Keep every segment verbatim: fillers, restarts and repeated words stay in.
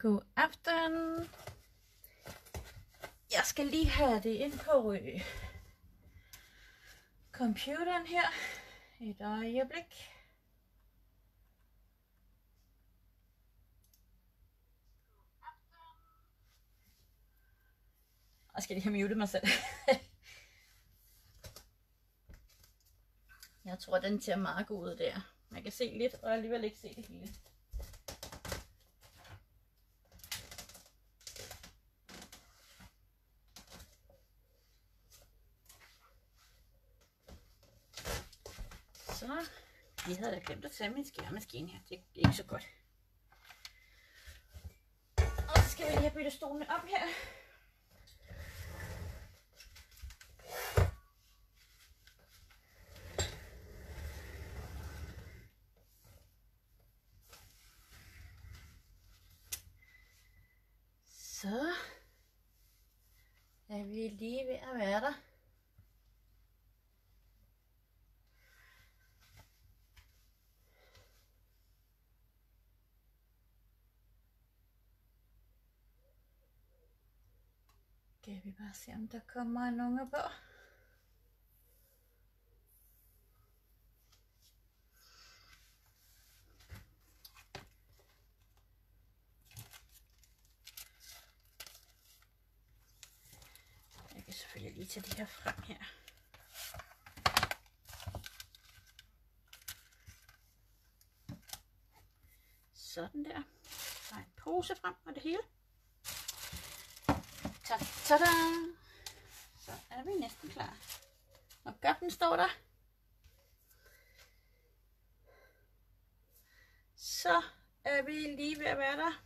God aften. Jeg skal lige have det ind på øh, computeren her. Et øjeblik. Jeg skal lige have muted mig selv. Jeg tror, den ser meget god ud der. Man kan se lidt, og alligevel ikke se det hele. Så, jeg havde da glemt at tage min skærmaskine her. Det er ikke så godt. Og så skal vi lige have byttet stolene op her. Så er vi lige ved at være der. Kan vi bare se, om der kommer en unge på. Jeg kan selvfølgelig lige tage de her frem her. Sådan der. Der er en pose frem og det hele. Tada! Så er vi næsten klar. Og gaflen står der. Så er vi lige ved at være der.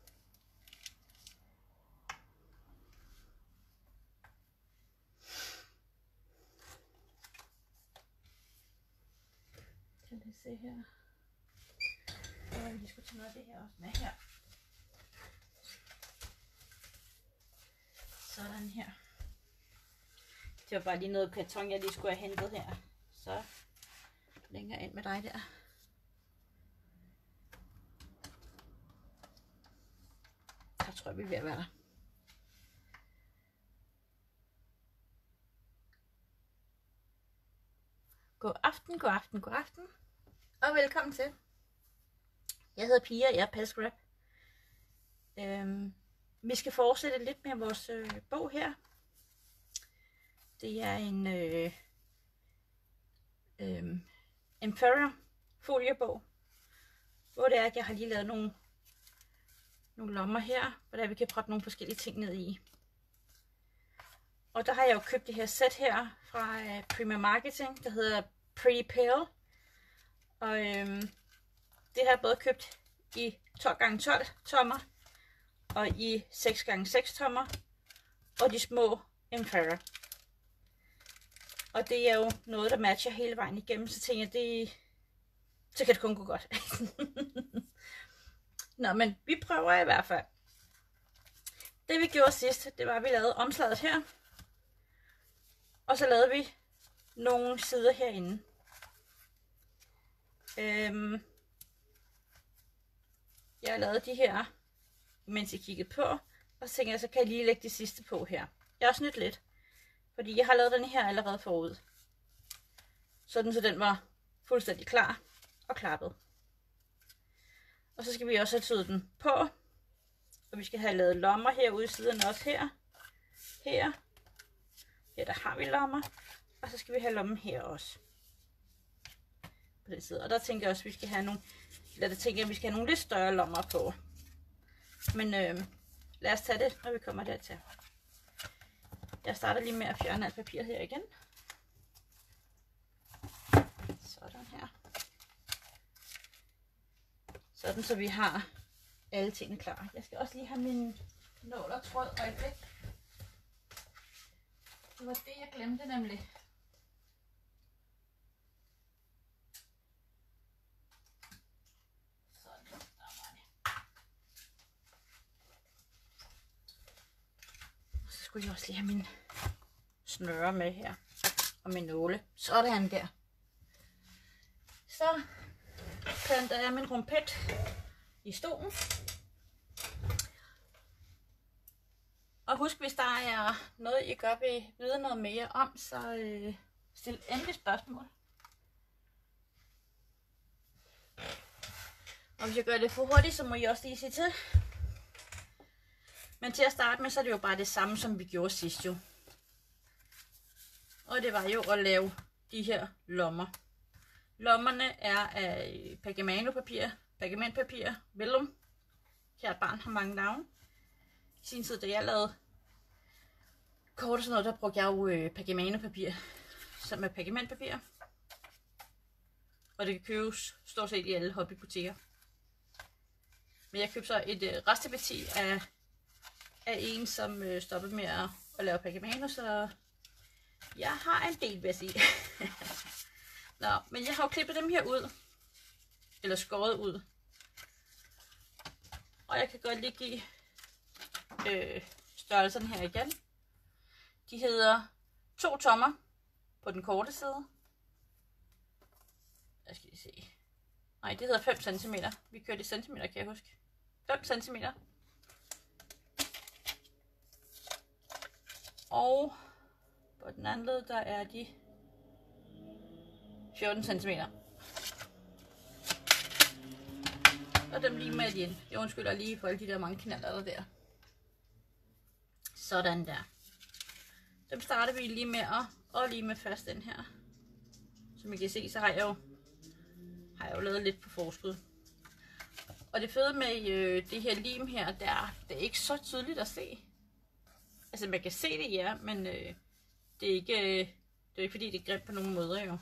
Kan vi se her. Så vil vi lige skulle tage noget af det her også med her. Sådan her. Det var bare lige noget karton, jeg lige skulle have hentet her. Så længere ind med dig der. Så tror jeg, vi er ved at være der. God aften, god aften, god aften. Og velkommen til. Jeg hedder Pia, jeg er Pelsgrab. Øhm, Vi skal fortsætte lidt med vores øh, bog her. Det er en øh, øh, Emperor foliebog, hvor det er, at jeg har lige lavet nogle, nogle lommer her, hvor der vi kan proppe nogle forskellige ting ned i. Og der har jeg jo købt det her sæt her fra øh, Prima Marketing, der hedder Pretty Pale. Og øh, det har jeg både købt i tolv gange tolv tommer, og i seks gange seks tommer, og de små Emperor. Og det er jo noget, der matcher hele vejen igennem, så tænker jeg, det, så kan det kun gå godt. Nå, men vi prøver i hvert fald. Det vi gjorde sidst, det var, at vi lavede omslaget her, og så lavede vi nogle sider herinde. Øhm, jeg har lavet de her, mens jeg kiggede på, og så tænkte jeg, så kan jeg lige lægge de sidste på her. Jeg har snydt lidt, fordi jeg har lavet den her allerede forud. Sådan så den var fuldstændig klar og klappet. Og så skal vi også have syet den på, og vi skal have lavet lommer herude i siden også her. Her. Ja, der har vi lommer. Og så skal vi have lommen her også. På den side. Og der tænker jeg også, at vi skal have nogle, eller der tænker jeg, at vi skal have nogle lidt større lommer på. Men øh, lad os tage det, når vi kommer dertil. Jeg starter lige med at fjerne alt papir her igen. Sådan her. Sådan, så vi har alle tingene klar. Jeg skal også lige have min nål og tråd øjeblik. Det var det, jeg glemte nemlig. Jeg også lige have min snøre med her og min nåle. Sådan der. Så planter jeg min rumpet i stolen. Og husk, hvis der er noget, I godt vil vide noget mere om, så øh, stil endelig spørgsmål. Og hvis jeg gør det for hurtigt, så må I også lige sige til. Men til at starte med, så er det jo bare det samme, som vi gjorde sidst jo. Og det var jo at lave de her lommer. Lommerne er af pergamentpapir, pergamentpapir, vellum. Kært barn har mange navne. I sin tid, da jeg lavede kort og sådan noget, der brugte jeg jo øh, pergamentpapir, som er pergamentpapir. Og det kan købes stort set i alle hobbybutikker. Men jeg købte så et øh, resteparti af, af en, som øh, stoppede med at, at lave pergamenter, så jeg har en del, vil jeg sige. Nå, men jeg har jo klippet dem her ud. Eller skåret ud. Og jeg kan godt lige give øh, størrelsen her igen. De hedder to tommer på den korte side. Jeg skal lige se. Nej, det hedder fem centimeter. Vi kørte i centimeter, kan jeg huske. fem centimeter. Og på den anden led, der er de fjorten centimeter. Og dem lige med igen. Jeg undskylder lige for alle de der mange knaller der der. Sådan der. Dem starter vi lige med at og lige med først den her. Som I kan se, så har jeg jo, har jeg jo lavet lidt på forskud. Og det fede med øh, det her lim her, der, det er ikke så tydeligt at se. Altså man kan se det, ja, men øh, det er ikke, øh, det er ikke fordi det er grimt på nogen måder jo.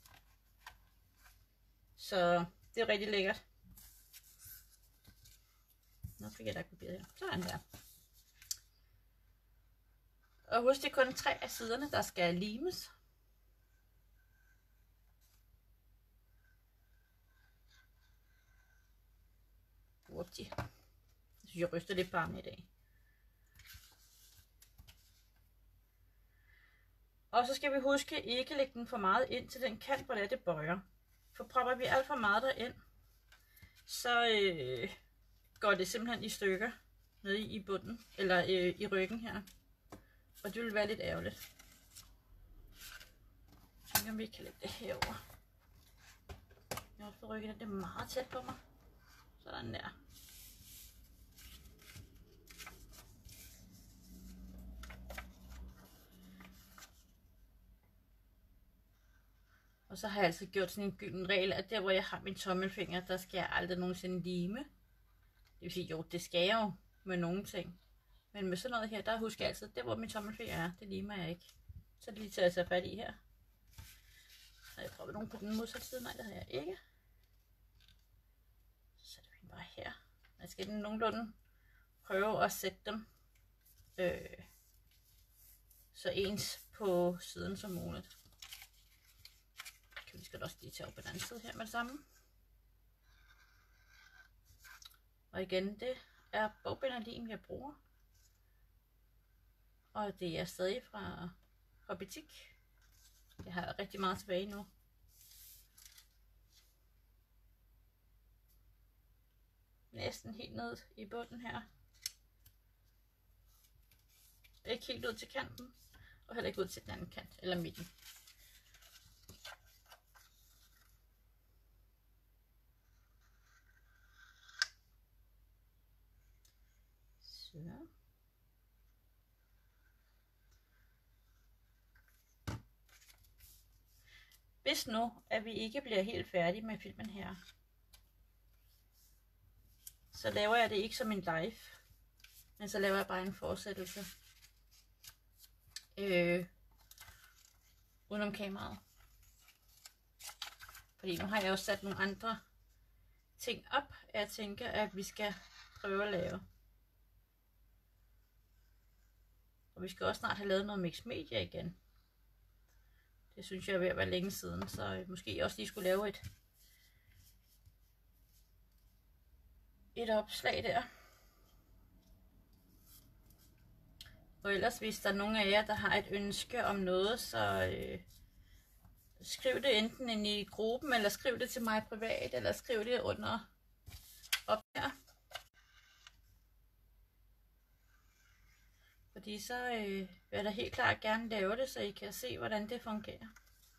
Så det er rigtig lækkert. Nu fik jeg lagt papiret her. Sådan der. Og husk, det er kun tre af siderne, der skal limes. Whoopty. Jeg synes, jeg ryster lidt på armen i dag. Og så skal vi huske ikke lægge den for meget ind til den kant, hvor det, er, det bøjer. For propper vi alt for meget derind, så øh, går det simpelthen i stykker nede i bunden, eller øh, i ryggen her. Og det vil være lidt ærgerligt. Jeg tænker, om vi kan lægge det herover. Jeg har fået rykket det meget tæt på mig. Sådan der. Og så har jeg altså gjort sådan en gylden regel, at der hvor jeg har min tommelfinger, der skal jeg aldrig nogensinde lime. Det vil sige, jo, det skal jeg jo med nogle ting. Men med sådan noget her, der husker jeg altid, der hvor min tommelfinger er, det limer jeg ikke. Så er det lige til at tage fat i her. Har jeg prøvet nogen på den modsatte side? Nej, det har jeg ikke. Så sætter vi den bare her. Jeg skal nogenlunde prøve at sætte dem øh, så ens på siden som muligt. Vi skal også lige tage op på den anden side her med det samme. Og igen, det er bogbinderlim, jeg bruger. Og det er stadig fra Hobbytik. Jeg har rigtig meget tilbage nu. Næsten helt ned i bunden her. Ikke helt ud til kanten, og heller ikke ud til den anden kant, eller midten. Så. Hvis nu, at vi ikke bliver helt færdige med filmen her, så laver jeg det ikke som en live, men så laver jeg bare en fortsættelse øh, udenom kameraet. Fordi nu har jeg også sat nogle andre ting op, jeg tænker, at vi skal prøve at lave. Og vi skal også snart have lavet noget mixed media igen. Det synes jeg er ved at være længe siden, så måske også lige skulle lave et, et opslag der. Og ellers hvis der er nogen af jer, der har et ønske om noget, så øh, skriv det enten ind i gruppen, eller skriv det til mig privat, eller skriv det under op her. Fordi så øh, vil jeg da helt klart gerne lave det, så I kan se, hvordan det fungerer.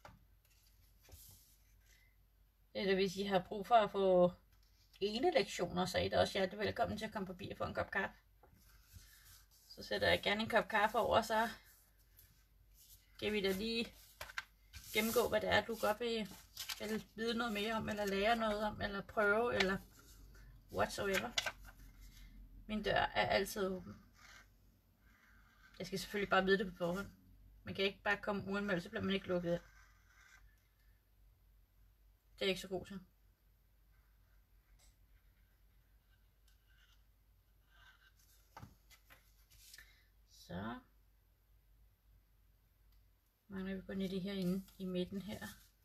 Eller hvis I har brug for at få ene lektioner, så er I da også hjertelig velkommen til at komme forbi og få en kop kaffe. Så sætter jeg gerne en kop kaffe over, så kan vi da lige gennemgå, hvad det er, du godt vil, vil vide noget mere om, eller lære noget om, eller prøve, eller whatsoever. Min dør er altid åben. Jeg skal selvfølgelig bare vide det på forhånd. Man kan ikke bare komme uanmeldt, så bliver man ikke lukket ind. Det er jeg ikke så god til. Så mangler vi kun i det herinde i midten her.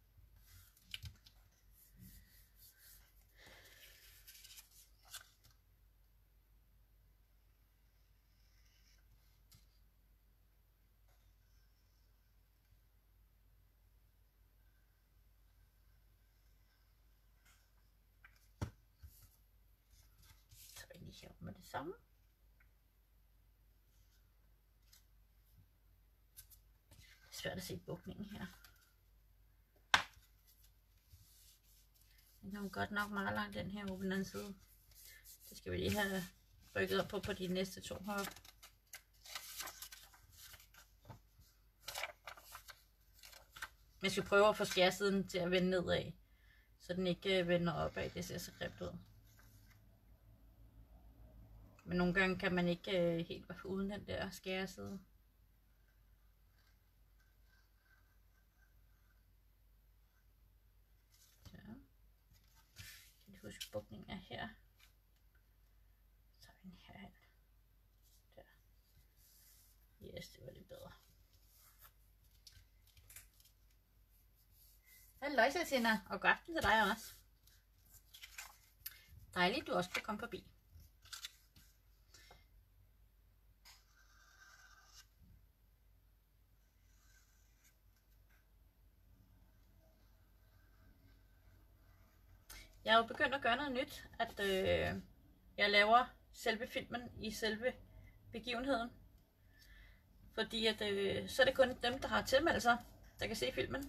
Så er vi lige her med det samme. Svært at se bukningen her. Den kommer godt nok meget langt, den her over på den anden side. Det skal vi lige have rykket op på på de næste to hop. Jeg skal prøve at få skærsiden til at vende nedad, så den ikke vender opad. Det ser så grimt ud. Men nogle gange kan man ikke helt være uden den der skæreside. Husk, bukningen er her. Så tager vi den her hen. Der. Yes, det var lidt bedre. Halløj, Satina, og god aften til dig også. Dejligt, du også kan komme forbi. Jeg er jo begyndt at gøre noget nyt, at øh, jeg laver selve filmen i selve begivenheden. Fordi at, øh, så er det kun dem, der har tilmeldt sig, der kan se filmen.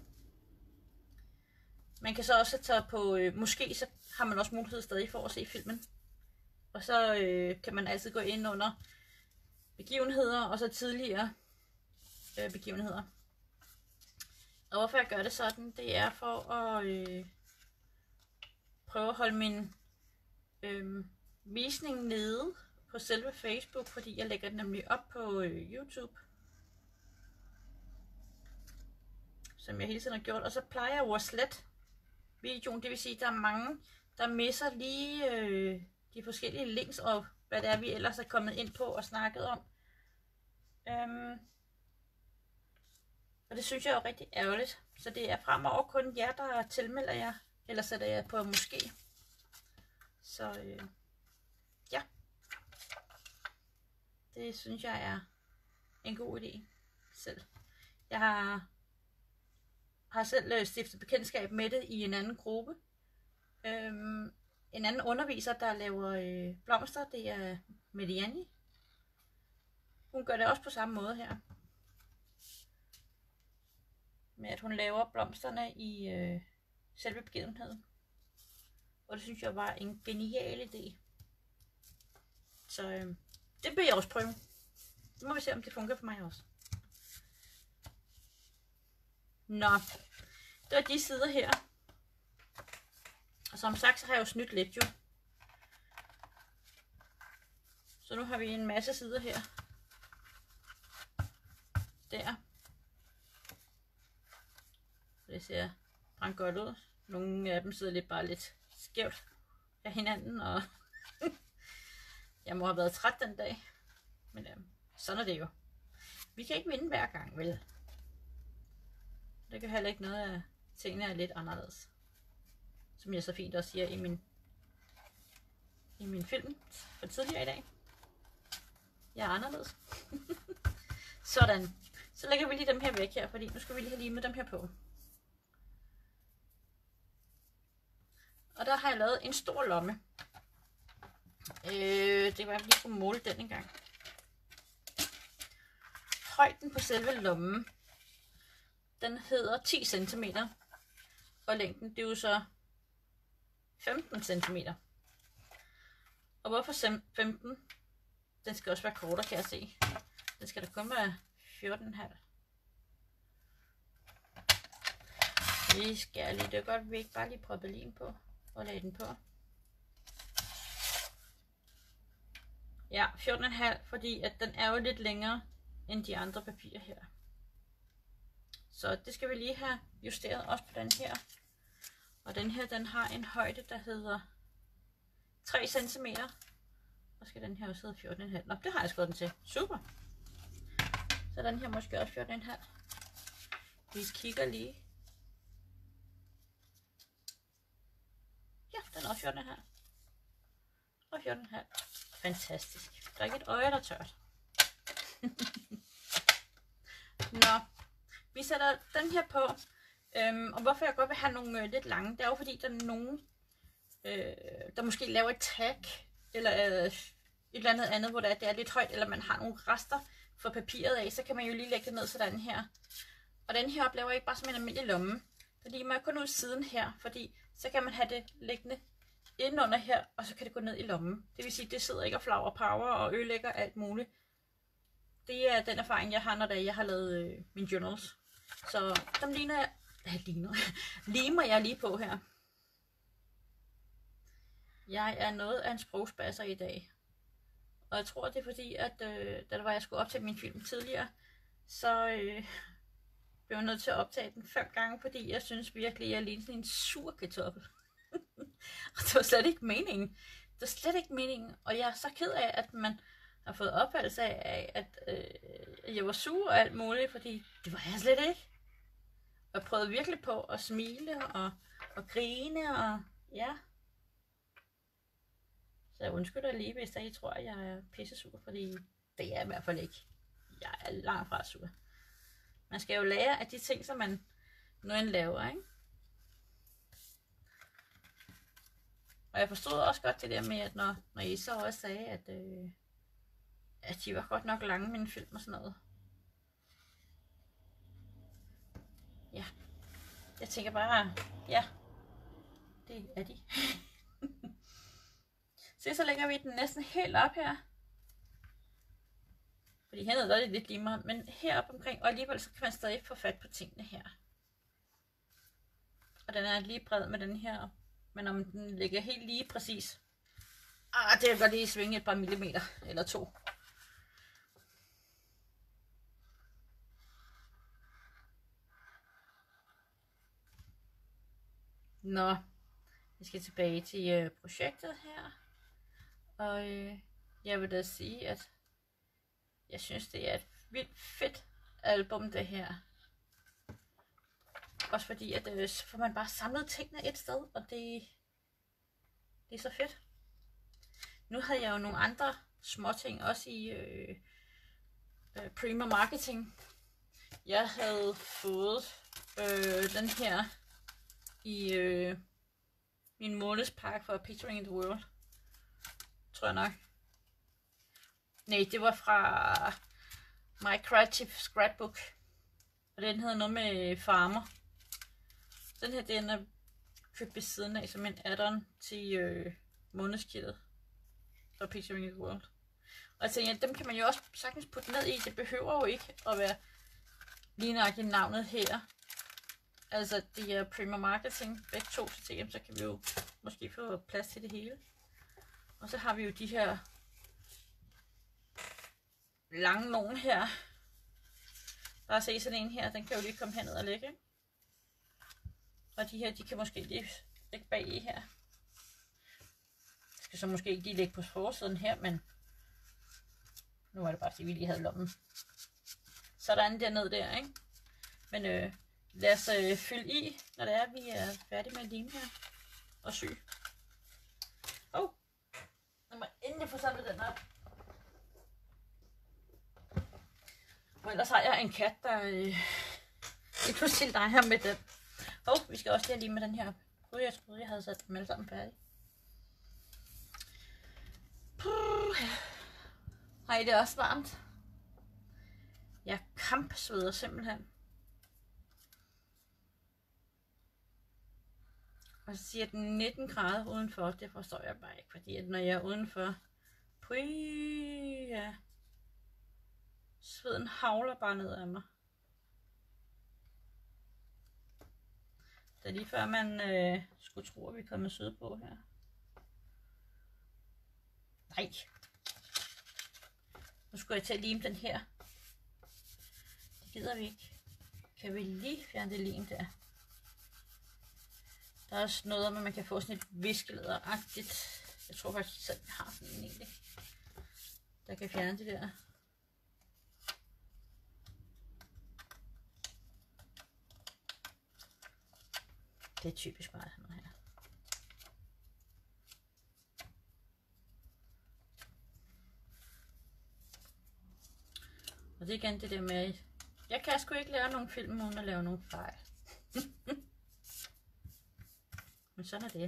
Man kan så også tage på, øh, måske så har man også mulighed stadig for at se filmen. Og så øh, kan man altid gå ind under begivenheder, og så tidligere øh, begivenheder. Og hvorfor jeg gør det sådan, det er for at øh, prøve at holde min øh, visning nede på selve Facebook, fordi jeg lægger den nemlig op på øh, YouTube. Som jeg hele tiden har gjort. Og så plejer jeg jo at slette videoen, det vil sige, at der er mange, der misser lige øh, de forskellige links, og hvad det er, vi ellers er kommet ind på og snakket om. Øhm, og det synes jeg er jo rigtig ærgerligt. Så det er fremover kun jer, der tilmelder jer, eller sætter jeg på måske. Så øh, ja, det synes jeg er en god idé selv. Jeg har har selv stiftet bekendtskab med det i en anden gruppe. Øhm, en anden underviser, der laver øh, blomster, det er Mediani. Hun gør det også på samme måde her. Med at hun laver blomsterne i øh, selve begivenheden. Og det synes jeg var en genial idé. Så øh, det vil jeg også prøve. Så må vi se, om det fungerer for mig også. Nå, det var de sider her. Og som sagt, så har jeg jo snydt lidt jo. Så nu har vi en masse sider her. Der. Det ser ret godt ud. Nogle af dem sidder lidt bare lidt skævt af hinanden, og jeg må have været træt den dag. Men øh, sådan er det jo. Vi kan ikke vinde hver gang, vel? Det kan heller ikke noget af tingene er lidt anderledes. Som jeg så fint også siger i min, i min film for tidligere i dag. Jeg er anderledes. Sådan. Så lægger vi lige dem her væk her, fordi nu skal vi lige have limet dem her på. Og der har jeg lavet en stor lomme. Øh, det var, jeg lige kunne måle den en gang. højden på selve lommen, den hedder ti centimeter, og længden det er jo så femten centimeter. Og hvorfor femten? Den skal også være kortere, kan jeg se. Den skal da kun være fjorten komma fem. Vi skal lige, det er godt, vi ikke bare lige prøver lin på og lagde den på. Ja, fjorten komma fem, fordi at den er jo lidt længere end de andre papirer her. Så det skal vi lige have justeret også på den her. Og den her, den har en højde, der hedder tre centimeter. Og skal den her også hedde fjorten komma fem. Nå, det har jeg skrevet den til. Super. Så den her måske også fjorten komma fem. Vi kigger lige. Ja, den er også fjorten komma fem. Og fjorten komma fem. Fantastisk. Der er ikke et øje, der er tørt. Nå, vi sætter den her på. Øhm, og hvorfor jeg godt vil have nogle øh, lidt lange, det er jo fordi, der er nogen, øh, der måske laver et tag, eller øh, et eller andet andet, hvor det er, det er lidt højt, eller man har nogle rester for papiret af, så kan man jo lige lægge det ned sådan her. Og den her oplever ikke bare som en almindelig lomme, fordi man kun ud siden her, fordi så kan man have det liggende inde under her, og så kan det gå ned i lommen. Det vil sige, det sidder ikke og flagrer power og ødelægger alt muligt. Det er den erfaring, jeg har, når jeg har lavet øh, mine journals. Så dem ligner jeg, jeg ligner, limer jeg lige på her. Jeg er noget af en sprogspasser i dag. Og jeg tror, det er fordi, at øh, da der var, jeg skulle optage min film tidligere, så øh, blev jeg nødt til at optage den fem gange, fordi jeg synes virkelig, at jeg ligner sådan en sur kartoffel. Og det var slet ikke meningen. Det var slet ikke meningen. Og jeg er så ked af, at man har fået opfattelse af, at øh, jeg var sur og alt muligt, fordi det var jeg slet ikke. Og jeg prøvede virkelig på at smile og, og grine og ja. Så jeg undskylder lige, hvis der I tror, at jeg er pisse sur, fordi det er jeg i hvert fald ikke. Jeg er langt fra sur. Man skal jo lære af de ting, som man nu end laver, ikke? Og jeg forstod også godt det der med, at når, når I så også sagde, at, øh, at de var godt nok lange, mine film og sådan noget. Ja. Jeg tænker bare, ja, det er de. Se, så lægger vi den næsten helt op her. Fordi hernede der er det lidt lige meget, men heroppe omkring, og alligevel så kan man stadig få fat på tingene her. Og den er lige bred med den her, men om den ligger helt lige præcis. Ah, det kan godt lige svinge et par millimeter eller to. Nå, vi skal tilbage til øh, projektet her. Og øh, jeg vil da sige, at jeg synes, det er et vildt fedt album, det her. Også fordi, at øh, så får man bare samlet tingene et sted, og det, det er så fedt. Nu havde jeg jo nogle andre småting også i øh, øh, Prima Marketing. Jeg havde fået øh, den her i øh, min månedspakke for Picturing in the World. Tror jeg nok. Nej, det var fra My Creative Scrapbook. Og den hedder noget med farmer. Den her, den er købt ved siden af som en add-on til øh, månedskittet fra Picturing in the World. Og jeg tænker, dem kan man jo også sagtens putte ned i. Det behøver jo ikke at være lige nøjagtigt navnet her. Altså, det er Prima Marketing, begge to til dem, så kan vi jo måske få plads til det hele. Og så har vi jo de her lange nogen her. Bare se sådan en her, den kan jo lige komme herned og lægge. Og de her, de kan måske lige lægge bag i her. Jeg skal så måske ikke lige lægge på forsiden her, men nu er det bare, fordi vi lige havde lommen. Sådan dernede der, ikke? Men øh, lad os øh, fylde i, når det er, vi er færdige med at lime her og sy. Åh, oh, lad mig endelig få samlet den op. Og ellers har jeg en kat, der øh, ikke kunne stille dig her med den. Åh, oh, vi skal også lige med den her. Gud, jeg troede, jeg havde sat dem alle sammen færdige. Puh. Har I det også varmt? Ja, kampsveder simpelthen. Og så siger den nitten grader udenfor. Det forstår jeg bare ikke, fordi at når jeg er udenfor, pui, ja, sveden havler bare ned af mig. Det er lige før man øh, skulle tro, at vi er kommet sydpå her. Nej. Nu skulle jeg til at lime den her. Det gider vi ikke. Kan vi lige fjerne det lim der? Der er også noget om, at man kan få sådan et viskelæderagtigt. Jeg tror faktisk selv, jeg har sådan en egentlig. Der kan fjerne det der. Det er typisk meget sådan noget her. Og det er igen det der med, jeg kan sgu ikke lave nogen film uden at lave nogle fejl. Men sådan er det.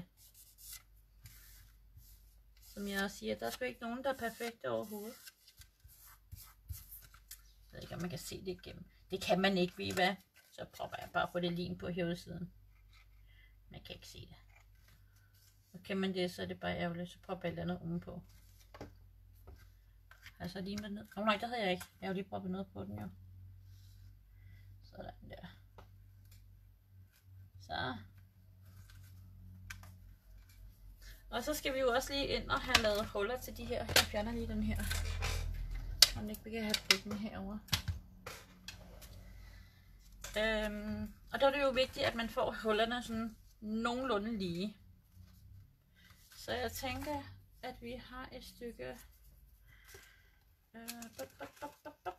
Som jeg også siger, der er sgu ikke nogen, der er perfekte overhovedet. Jeg ved ikke, om man kan se det igennem. Det kan man ikke, ved I hvad? Så prøver jeg bare at få det lim på herudsiden. Man kan ikke se det. Og kan man det, så er det bare ærgerligt. Så prøver jeg et andet ovenpå. Altså lige med ned. Åh oh, nej, der havde jeg ikke. Jeg har jo lige prøvet noget på den jo. Sådan der. Så. Og så skal vi jo også lige ind og have lavet huller til de her. Jeg fjerner lige den her. Og ikke vi kan have bryggen herovre. Øhm, og der er det jo vigtigt, at man får hullerne sådan nogenlunde lige. Så jeg tænker, at vi har et stykke øh, bop, bop, bop, bop, bop.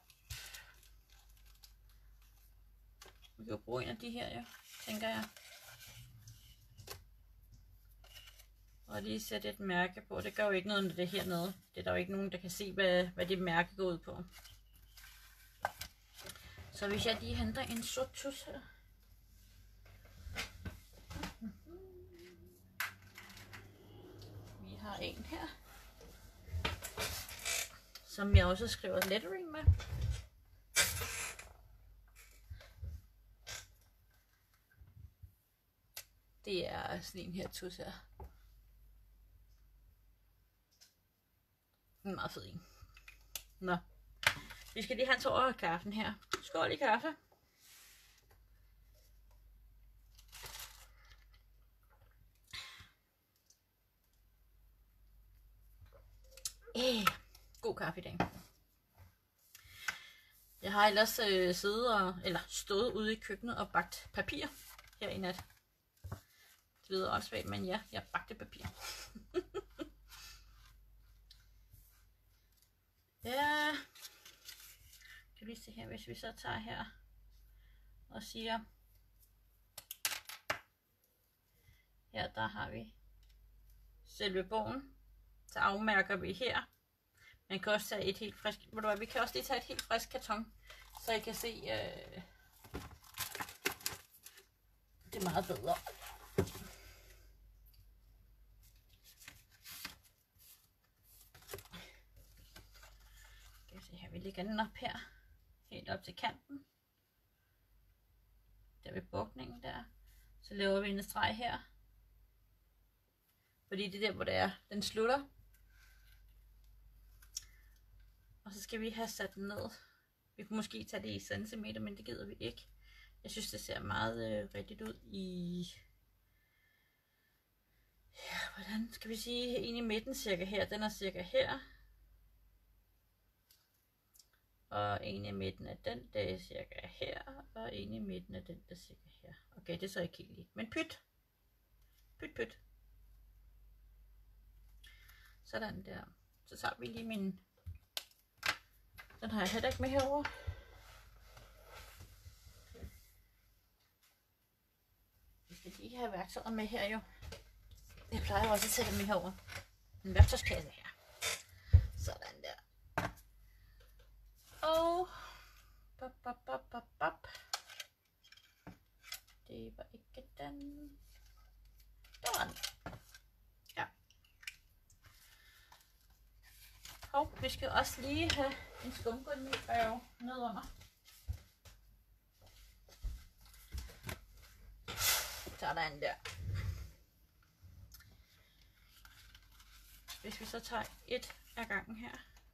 Vi kan jo bruge en af de her, jo, tænker jeg. Og lige sætte et mærke på. Det gør jo ikke noget, når det er hernede. Det er der jo ikke nogen, der kan se, hvad, hvad det mærke går ud på. Så hvis jeg lige henter en sort tus her. Vi har en her. Som jeg også skriver lettering med. Det er sådan en her tus her. En meget fed en. Nå. Vi skal lige have en tår af kaffen her. Skål i kaffe. Æh, god kaffe i dag. Jeg har ellers øh, siddet og, eller stået ude i køkkenet og bagt papir her i nat. Det lyder også svagt, men ja, jeg bagte papir. Ja. Kan vi se her, hvis vi så tager her og siger, her der har vi selve bogen, så afmærker vi her. Man kan også tage et helt frisk, ved du hvad, vi kan også lige tage et helt frisk karton, så I kan se, øh, det er meget bedre. Skal vi se her, vi lægger den op her, helt op til kanten, der ved bukningen der, så laver vi en streg her, fordi det er der, hvor det er, den slutter. Og så skal vi have sat den ned. Vi kunne måske tage det i centimeter, men det gider vi ikke. Jeg synes, det ser meget øh, rigtigt ud i... Ja, hvordan skal vi sige? En i midten cirka her. Den er cirka her. Og en i midten af den, der er cirka her. Og en i midten af den, der er cirka her. Okay, det er så ikke helt lige. Men pyt. Pyt, pyt. Sådan der. Så tager vi lige min... Den har jeg heller ikke med herover. Vi skal lige have værktøjet med her jo. Jeg plejer jo også at sætte dem med herover. En værktøjskasse her. Sådan der. Og... Bop, bop, bop, bop, bop. Det var ikke den. Der var den. Ja. Og vi skal også lige have en skumgummi ned under. tager der en der. Hvis vi så tager et af gangen her.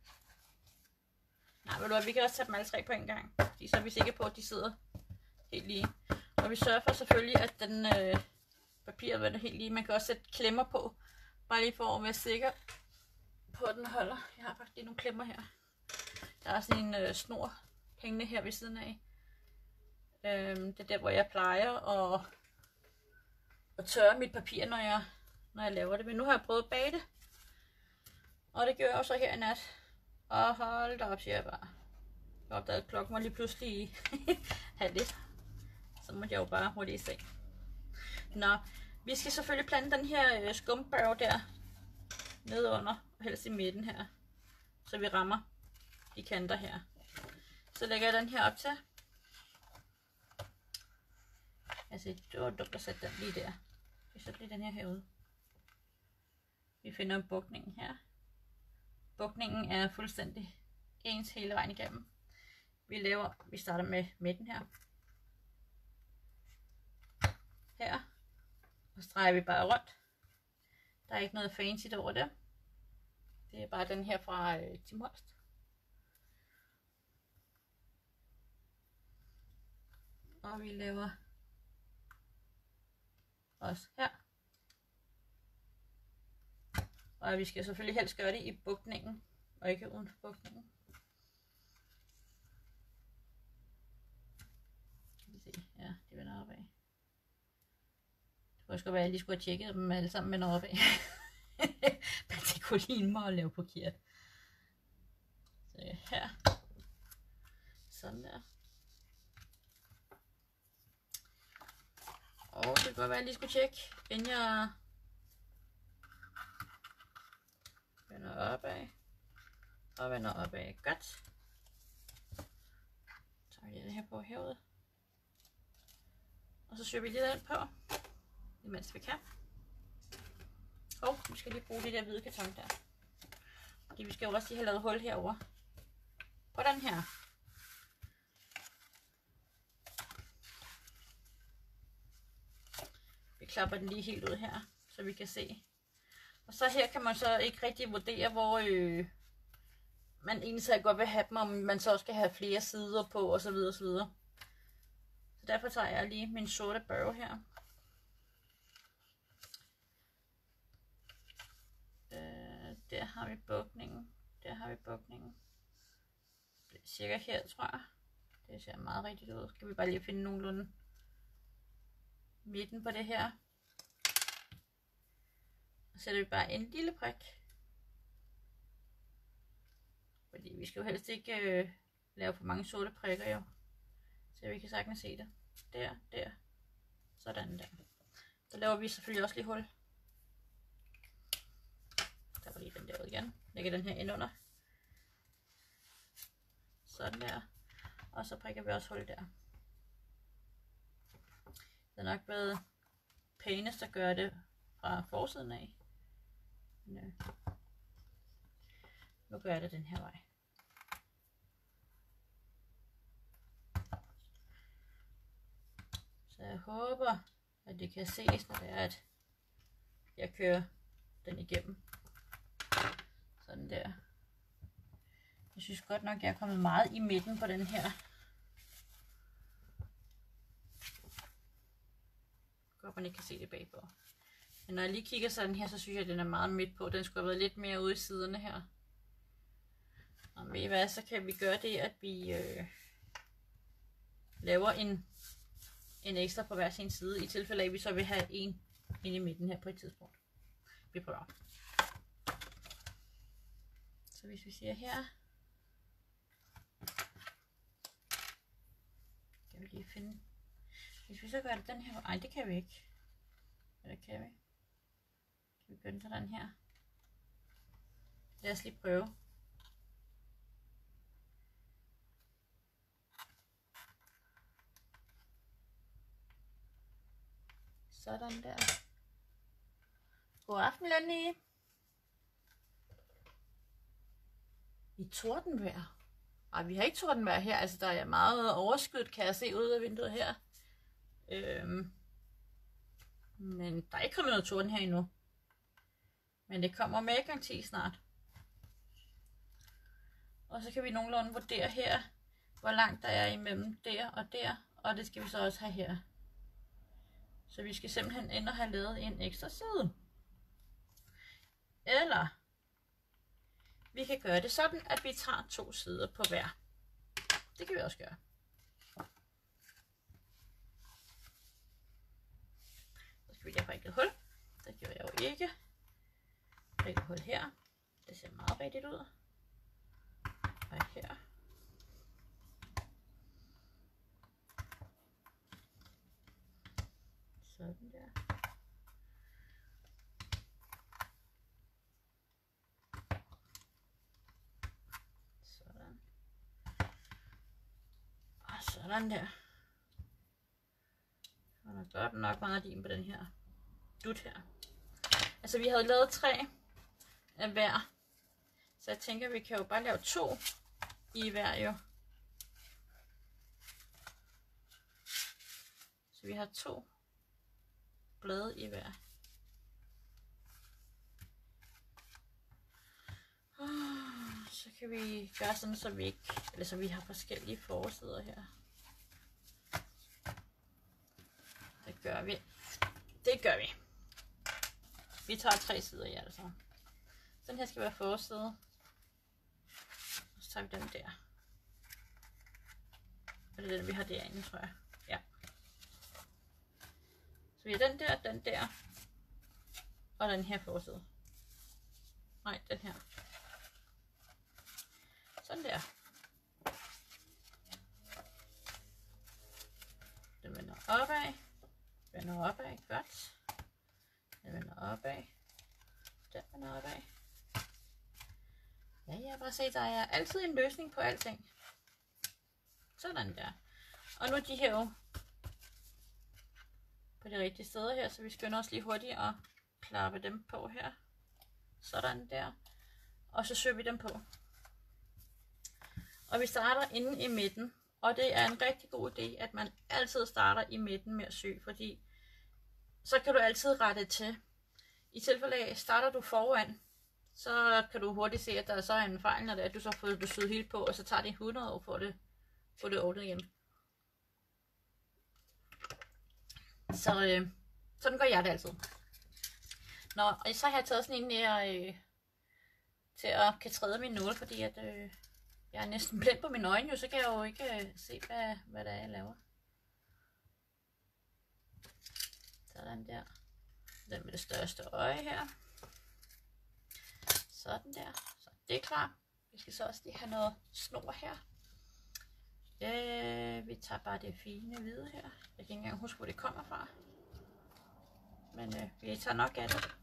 Nej, ved du hvad, vi kan også tage dem alle tre på en gang. Fordi så er vi sikre på, at de sidder helt lige. Og vi sørger for selvfølgelig, at den øh, papiret er helt lige. Man kan også sætte klemmer på. Bare lige for at være sikker på, at den holder. Jeg har faktisk lige nogle klemmer her. Der er sådan en øh, snor hængende her ved siden af. Øhm, det er der, hvor jeg plejer at, at tørre mit papir, når jeg, når jeg laver det. Men nu har jeg prøvet at bage det. Og det gør jeg også her i nat. Og hold da op, siger jeg bare. Jeg opdagede, at klokken var lige pludselig halv lidt. Så måtte jeg jo bare hurtigt i seng. Nå, vi skal selvfølgelig plante den her øh, skumbørge der nede under, og helst i midten her. Så vi rammer de kanter her. Så lægger jeg den her op til. Altså, det var dumt at sætte den lige der. Vi sætter lige den her herude. Vi finder bukningen her. Bukningen er fuldstændig ens hele vejen igennem. Vi laver, vi starter med midten her. Her. Og streger vi bare rundt. Der er ikke noget fancy over det. Det er bare den her fra øh, Tim Holst. Og vi laver også her. Og vi skal selvfølgelig helst gøre det i bukningen, og ikke uden for bukningen. Skal vi se, ja, det vender opad. Det kunne også godt være, at jeg lige skulle have tjekket dem alle sammen vender opad. Men det kunne ligne mig at lave forkert. Så her. Sådan der. Og det kunne godt være, at jeg lige skulle tjekke, inden jeg vender opad, og vender opad. Godt. Så tager vi det her på herude. Og så syr vi lige den på, imens vi kan. Og vi skal lige bruge det der hvide karton der. Fordi vi skal jo også lige have lavet hul herover på den her. Vi klapper den lige helt ud her, så vi kan se. Og så her kan man så ikke rigtig vurdere, hvor øh, man egentlig så godt vil have dem, om man så også skal have flere sider på, og så videre, og så videre. Så derfor tager jeg lige min sorte børge her. Øh, der har vi bukningen. Der har vi bukningen. Cirka her, tror jeg. Det ser meget rigtigt ud. Skal vi bare lige finde nogenlunde midten på det her. Så sætter vi bare en lille prik. Fordi vi skal jo helst ikke øh, lave for mange sorte prikker jo. Så vi kan sagtens se det. Der, der. Sådan der. Så laver vi selvfølgelig også lige hul. Der var lige den der ud igen. Lægger den her ind under. Sådan der. Og så prikker vi også hul der. Det har nok været pænest at gøre det fra forsiden af. Men, øh, nu gør jeg det den her vej. Så jeg håber, at det kan ses, når det er, at jeg kører den igennem. Sådan der. Jeg synes godt nok, at jeg er kommet meget i midten på den her. Godt, man ikke kan se det bagpå. Men når jeg lige kigger sådan her, så synes jeg, at den er meget midt på. Den skulle have været lidt mere ude i siderne her. Og ved I hvad, så kan vi gøre det, at vi øh, laver en, en ekstra på hver sin side. I tilfælde af, at vi så vil have en inde i midten her på et tidspunkt. Vi prøver. Så hvis vi siger her. Kan vi lige finde. Hvis vi så gør det den her. Ej, det kan vi ikke. Eller kan vi? Kan vi begynde til den her? Lad os lige prøve. Sådan der. God aften, Lenny. I tordenvejr. Ej, vi har ikke tordenvejr her. Altså, der er meget overskyet, kan jeg se ud af vinduet her. Øhm. Men der er ikke kommet noget torden her endnu. Men det kommer med garanti snart. Og så kan vi nogenlunde vurdere her, hvor langt der er imellem der og der. Og det skal vi så også have her. Så vi skal simpelthen ind og have lavet en ekstra side. Eller vi kan gøre det sådan, at vi tager to sider på hver. Det kan vi også gøre. Så skal vi lige have et hul. Det gjorde jeg jo ikke. Et hul her. Det ser meget rigtigt ud. Og her. Sådan der. Sådan. Og sådan der. Og der er godt nok meget lim på den her dut her. Altså vi havde lavet tre af hver. Så jeg tænker, vi kan jo bare lave to i hver jo. Så vi har to blade i hver. Så kan vi gøre sådan, så vi ikke, eller så vi har forskellige forsider her. Det gør vi. Det gør vi. Vi tager tre sider i altså. Den her skal være forside. Og så tager vi den der. Og det er den, vi har derinde, tror jeg. Ja. Så vi har den der, den der. Og den her forside. Nej, den her. Sådan der. Den vender opad. Vender opad. Godt. Den vender opad. Den vender opad. Ja, jeg bare se, der er altid en løsning på alting. Sådan der. Og nu er de her jo på de rigtige steder her, så vi skynder os lige hurtigt at klappe dem på her. Sådan der. Og så søger vi dem på. Og vi starter inde i midten. Og det er en rigtig god idé, at man altid starter i midten med at sy, fordi så kan du altid rette til. I tilfælde af, starter du foran, så kan du hurtigt se, at der så er en fejl, når det er, at du så får det syet helt på, og så tager det hundrede år for det, for det ordnet igen. Så øh, sådan gør jeg det altid. Nå, og så har jeg taget sådan en der, øh, til at kan træde min nåle, fordi at, øh, jeg er næsten blind på mine øjne, jo, så kan jeg jo ikke øh, se, hvad, hvad det er, jeg laver. Sådan der. Den med det største øje her. Sådan der. Så det er klar. Vi skal så også lige have noget snor her. Øh, vi tager bare det fine hvide her. Jeg kan ikke engang huske, hvor det kommer fra. Men øh, vi tager nok af det.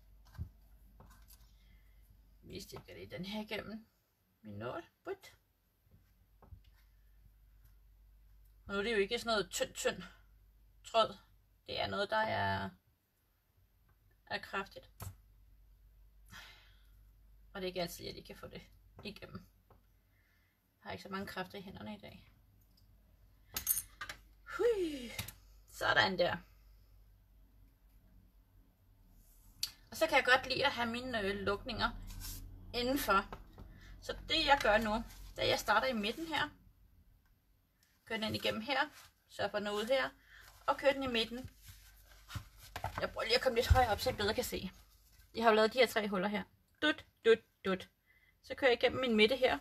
Vi stikker lige den her igennem min nål. But. Og nu er det jo ikke sådan noget tynd, tynd tråd. Det er noget, der er, er kraftigt. Og det er ikke altid, at jeg lige kan få det igennem. Jeg har ikke så mange kræfter i hænderne i dag. Hui. Sådan der. Og så kan jeg godt lide at have mine øh, lukninger indenfor. Så det jeg gør nu, da jeg starter i midten her, kører den igennem her, sørger for noget her, og kører den i midten. Jeg prøver lige at komme lidt højere op, så jeg bedre kan se. Jeg har jo lavet de her tre huller her. Dut, dut, dut. Så kører jeg igennem min midte her.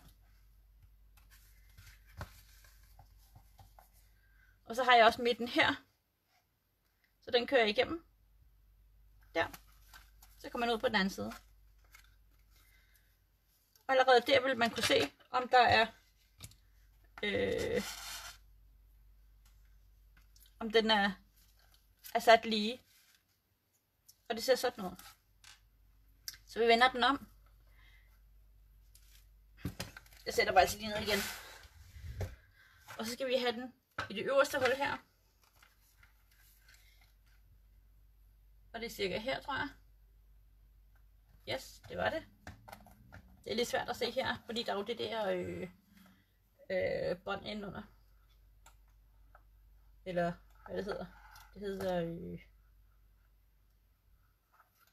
Og så har jeg også midten her. Så den kører jeg igennem. Der. Så kommer man ud på den anden side. Og allerede der vil man kunne se, om der er øh, om den er, er sat lige. Og det ser sådan ud. Så vi vender den om. Jeg sætter bare altså lige ned igen. Og så skal vi have den i det øverste hul her. Og det er cirka her, tror jeg. Yes, det var det. Det er lidt svært at se her, fordi der er jo det der øh, øh, bånd indenunder. Eller hvad det hedder. Det hedder øh,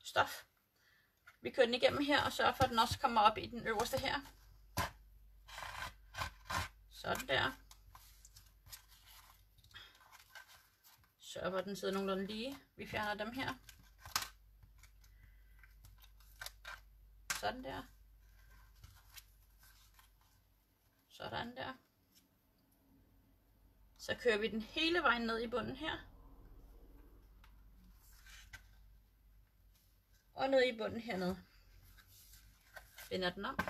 stof. Vi kører den igennem her og sørger for, at den også kommer op i den øverste her. Sådan der. Sørg for, at den sidder nogenlunde lige. Vi fjerner dem her. Sådan der. Sådan der. Så kører vi den hele vejen ned i bunden her. Og ned i bunden hernede. Vender den om.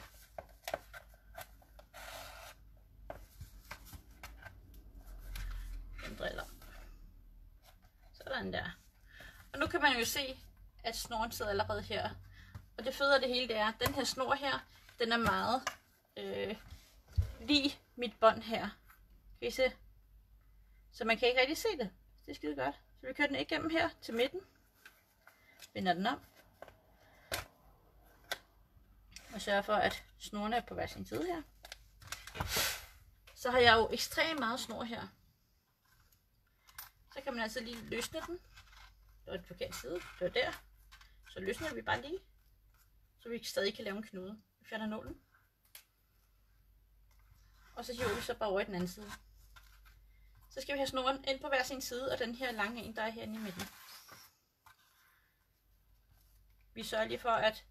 Den driller. Sådan der. Og nu kan man jo se, at snoren sidder allerede her. Og det fede af det hele, det er, at den her snor her, den er meget øh, lige mit bånd her. Kan I se? Så man kan ikke rigtig se det. Det er skide godt. Så vi kører den igennem her til midten. Vender den om. Og sørger for, at snorene er på hver sin side her. Så har jeg jo ekstremt meget snor her. Så kan man altså lige løsne den. Det var den forkerte side. Det var der. Så løsner vi bare lige. Så vi stadig kan lave en knude. Vi fjerner nålen. Og så hiver vi så bare over i den anden side. Så skal vi have snoren ind på hver sin side, og den her lange en, der er herinde i midten. Vi sørger lige for, at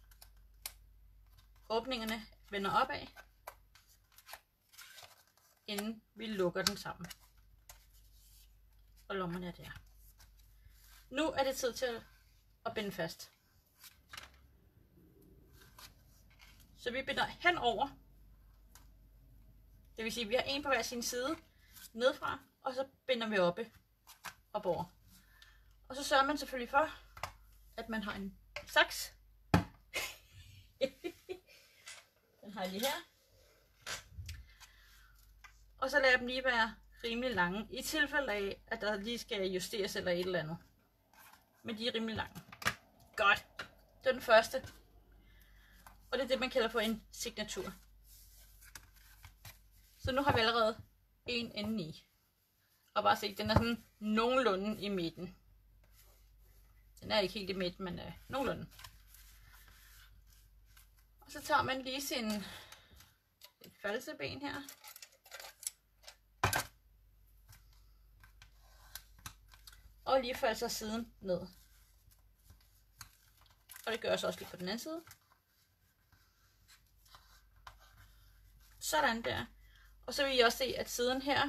åbningerne vender opad, inden vi lukker den sammen. Og lommerne er der. Nu er det tid til at binde fast. Så vi binder henover. Det vil sige, at vi har en på hver sin side nedfra, og så binder vi oppe op over. Og så sørger man selvfølgelig for, at man har en saks. Den har jeg lige her. Og så lader jeg dem lige være rimelig lange, i tilfælde af, at der lige skal justeres eller et eller andet. Men de er rimelig lange. Godt. Det er den første. Og det er det, man kalder for en signatur. Så nu har vi allerede en ende i. Og bare se, den er sådan nogenlunde i midten. Den er ikke helt i midten, men øh, nogenlunde. Og så tager man lige sin et falseben her. Og lige falser siden ned. Og det gør jeg så også lige på den anden side. Sådan der. Og så vil I også se, at siden her,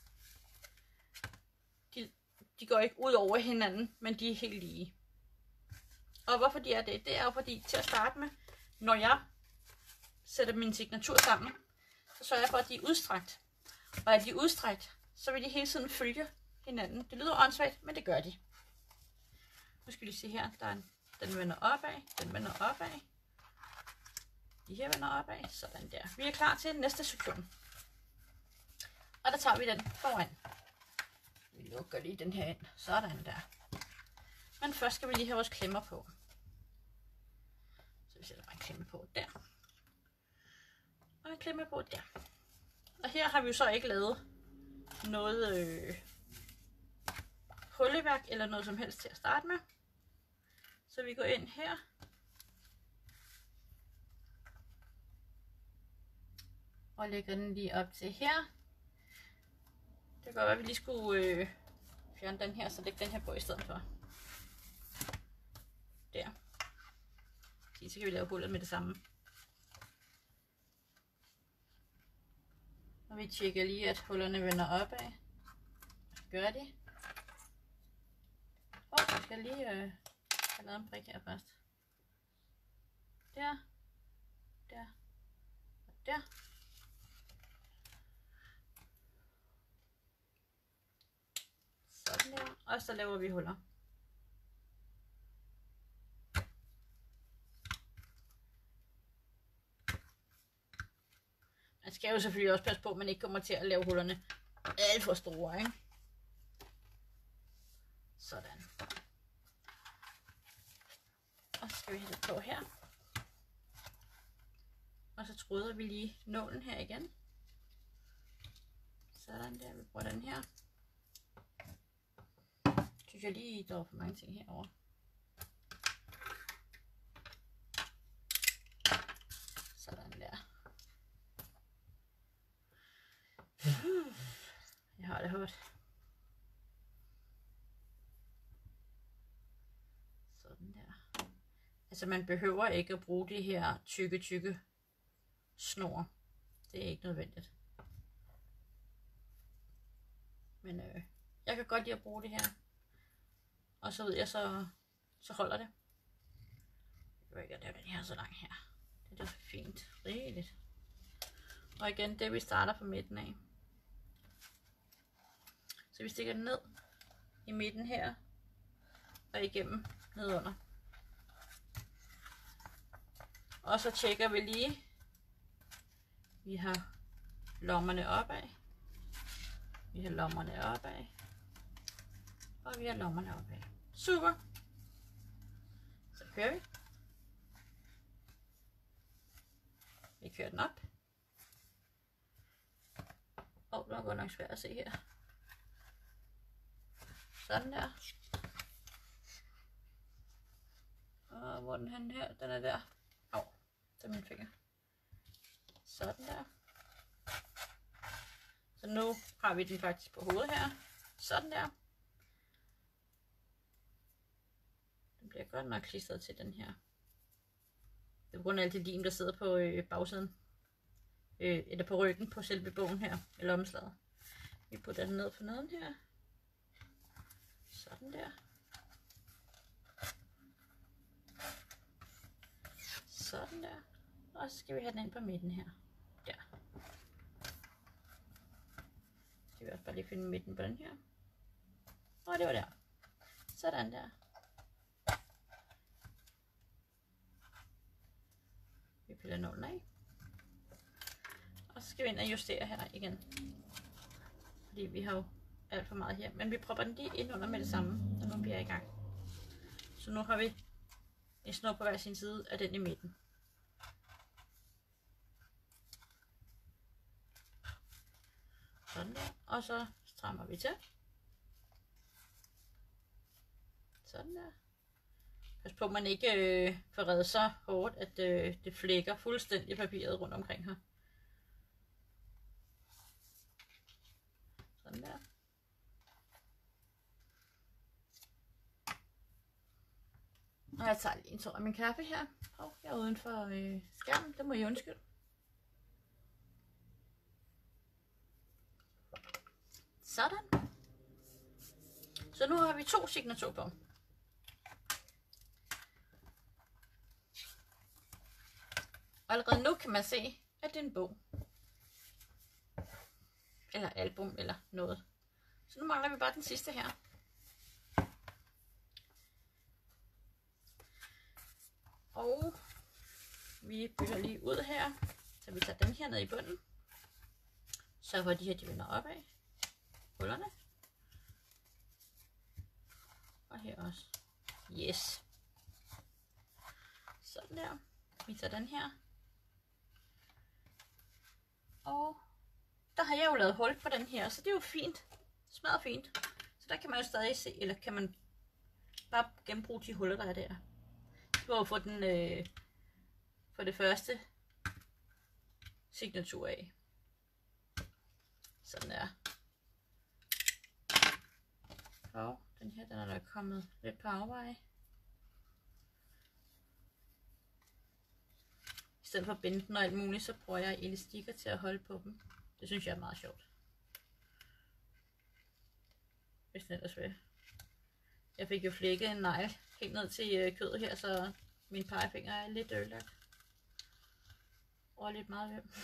de, de går ikke ud over hinanden, men de er helt lige. Og hvorfor de er det? Det er jo fordi, til at starte med, når jeg sætter min signatur sammen, så sørger jeg for, at de er udstrakt. Og er de udstrakt, så vil de hele tiden følge hinanden. Det lyder åndssvagt, men det gør de. Nu skal vi se her, der er en, den vender opad, den vender opad. De her vender opad, sådan der. Vi er klar til næste sektion. Og der tager vi den foran. Vi lukker lige den her ind, sådan der. Men først skal vi lige have vores klemmer på. Så vi sætter bare en klemme på der. Og en klemme på der. Og her har vi jo så ikke lavet noget øh, hulleværk eller noget som helst til at starte med. Så vi går ind her. Og lægger den lige op til her. Det kan godt være, at vi lige skulle øh, fjerne den her, så lægge den her på i stedet for. Der. Så kan vi lave hullet med det samme. Og vi tjekker lige, at hullerne vender opad. Gør de? Åh, oh, jeg skal lige øh, have lavet en prik her først. Der. Der. Og der. Sådan der. Og så laver vi huller. Man skal jo selvfølgelig også passe på, at man ikke kommer til at lave hullerne alt for store, ikke? Sådan. Og så skal vi have det på her. Og så tråder vi lige nålen her igen. Sådan der, vi bruger den her. Synes jeg lige, der var for mange ting herovre. det hot. Sådan der. Altså man behøver ikke at bruge de her tykke, tykke snor. Det er ikke nødvendigt. Men øh, jeg kan godt lide at bruge det her. Og så ved jeg, så, så holder det. Jeg vil ikke lave den her så lang her. Det er fint. Rigeligt. Og igen, det vi starter på midten af. Så vi stikker den ned i midten her. Og igennem nedunder. Og så tjekker vi lige. Vi har lommerne opad. Vi har lommerne opad. Og vi har lommerne opad. Super. Så kører vi. Vi kører den op. Åh, oh, det var godt nok svært at se her. Sådan der. Og hvor er den henne her? Den er der. Åh, oh, det er min finger. Sådan der. Så nu har vi den faktisk på hovedet her. Sådan der. Den bliver godt nok klistret til den her. Det er på grund af alt det lim, der sidder på øh, bagsiden. Øh, eller på ryggen på selve bogen her. Eller omslaget. Vi putter den ned på neden her. Sådan der. Sådan der. Og så skal vi have den ind på midten her. Der. Så skal vi også bare lige finde midten på den her. Og det var der. Sådan der. Vi piller nålen af. Og så skal vi ind og justere her igen. Fordi vi har jo alt for meget her. Men vi propper den lige ind under med det samme, når nu bliver i gang. Så nu har vi en snor på hver sin side af den i midten. Sådan der. Og så strammer vi til. Sådan der. Pas på, at man ikke øh, får reddet så hårdt, at øh, det flækker fuldstændig papiret rundt omkring her. Sådan der. Og jeg tager lige en tår af min kaffe her. Og jeg er uden for øh, skærmen, det må I undskylde. Sådan. Så nu har vi to signaturer på. Og allerede nu kan man se, at det er en bog. Eller album, eller noget. Så nu mangler vi bare den sidste her. Og vi bygger lige ud her. Så vi tager den her ned i bunden. Så får de her, de vender opad. Hullerne. Og her også. Yes. Sådan der. Vi tager den her. Og der har jeg jo lavet hul på den her, så det er jo fint. Smadret fint. Så der kan man jo stadig se, eller kan man bare genbruge de huller, der er der. For at få den øh, for det første signatur af. Sådan der. Og den her, den er nok kommet lidt på afveje. I stedet for at binde den og alt muligt, så bruger jeg elastikker til at holde på dem. Det synes jeg er meget sjovt. Hvis den ellers vil. Jeg fik jo flækket en negl helt ned til kødet her, så mine pegefinger er lidt ødelagt. Og lidt meget hvem.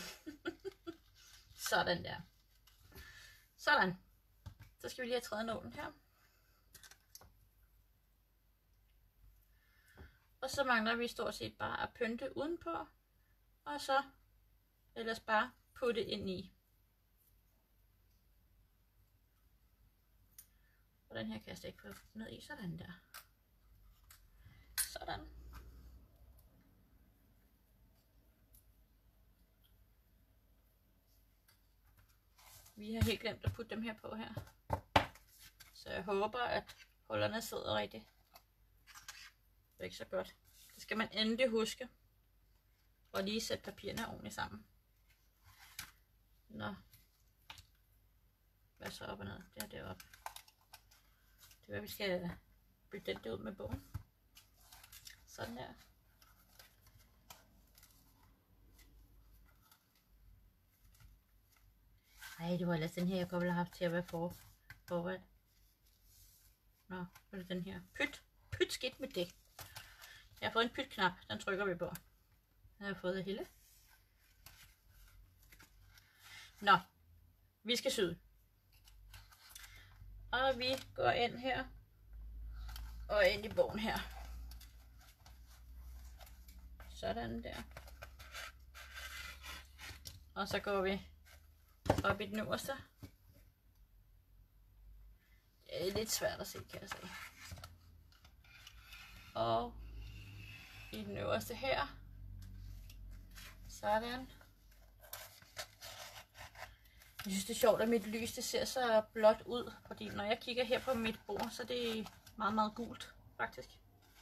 Sådan der. Sådan. Så skal vi lige have træet nålen her. Og så mangler vi stort set bare at pynte udenpå. Og så ellers bare putte ind i. Og den her kan jeg slet ikke få ned i. Sådan der. Sådan. Vi har helt glemt at putte dem her på her. Så jeg håber, at hullerne sidder rigtigt. Det er ikke så godt. Det skal man endelig huske. Og lige sætte papirerne ordentligt sammen. Nå. Hvad så op og ned? Det er deroppe. Det er, at vi skal bytte den der ud med bogen. Sådan der. Ej, det var ellers den her, jeg godt ville have haft til at være for, foran. Nå, nu er det den her. Pyt. Pyt skidt med det. Jeg har fået en pyt-knap. Den trykker vi på. Den har jeg fået af Helle. Nå. Vi skal sy. Og vi går ind her. Og ind i bogen her. Sådan der. Og så går vi op i den øverste. Det er lidt svært at se, kan jeg sige. Og i den øverste her. Sådan. Jeg synes det er sjovt at mit lys det ser så blåt ud. Fordi når jeg kigger her på mit bord, så er det meget meget gult faktisk.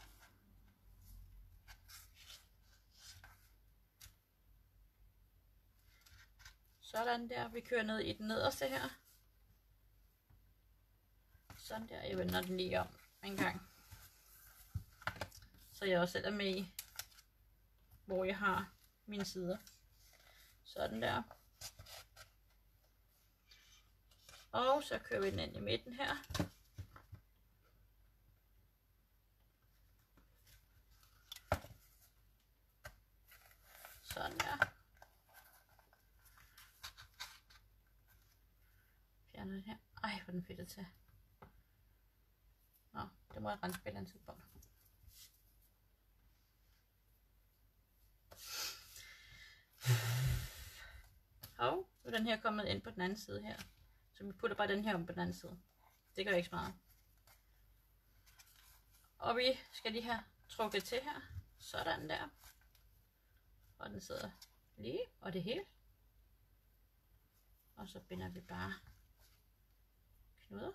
Sådan der. Vi kører ned i den nederste her. Sådan der. Jeg vender den lige om en gang. Så jeg også selv er med i, hvor jeg har mine sider. Sådan der. Og så kører vi den ind i midten her. Sådan der. Fjerner den her. Ej, hvor den fedtet til. Nå, det må jeg rense på et eller andet tidspunkt. Og nu er den her kommet ind på den anden side her. Så vi putter bare den her om på den anden side. Det gør ikke så meget. Og vi skal lige have trukket til her. Sådan der. Og den sidder lige, og det hele. Og så binder vi bare knuder.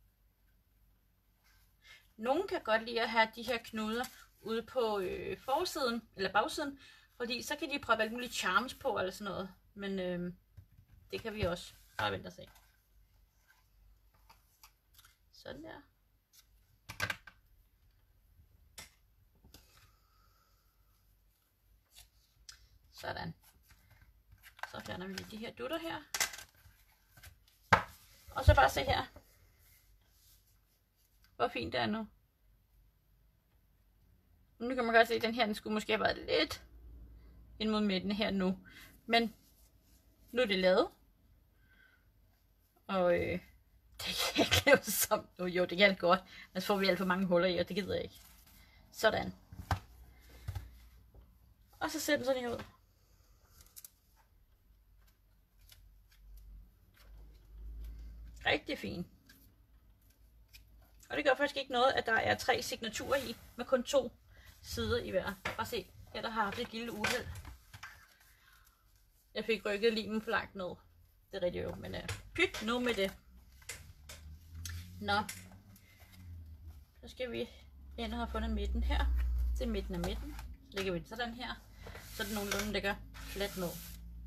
Nogle kan godt lide at have de her knuder ude på øh, forsiden, eller bagsiden, fordi så kan de prøve alt muligt charms på, eller sådan noget. Men øh, det kan vi også bare vente og se. Sådan der. Sådan. Så fjerner vi lige de her dutter her. Og så bare se her. Hvor fint det er nu. Nu kan man godt se, at den her den skulle måske have været lidt ind mod midten her nu. Men nu er det lavet. Og øh, det kan jeg ikke lave som nu. Jo, det kan jeg godt. Men så får vi alt for mange huller i, og det gider jeg ikke. Sådan. Og så ser den sådan her ud. Rigtig fint. Og det gør faktisk ikke noget, at der er tre signaturer i, med kun to sider i hver. Bare se, her der har haft et lille uheld. Jeg fik rykket limen for langt ned. Det er rigtig jo, men uh, pyt nu med det. Nå. Så skal vi ind og have fundet midten her. Til midten af midten. Så lægger vi den sådan her. Så den nogenlunde ligger fladt ned.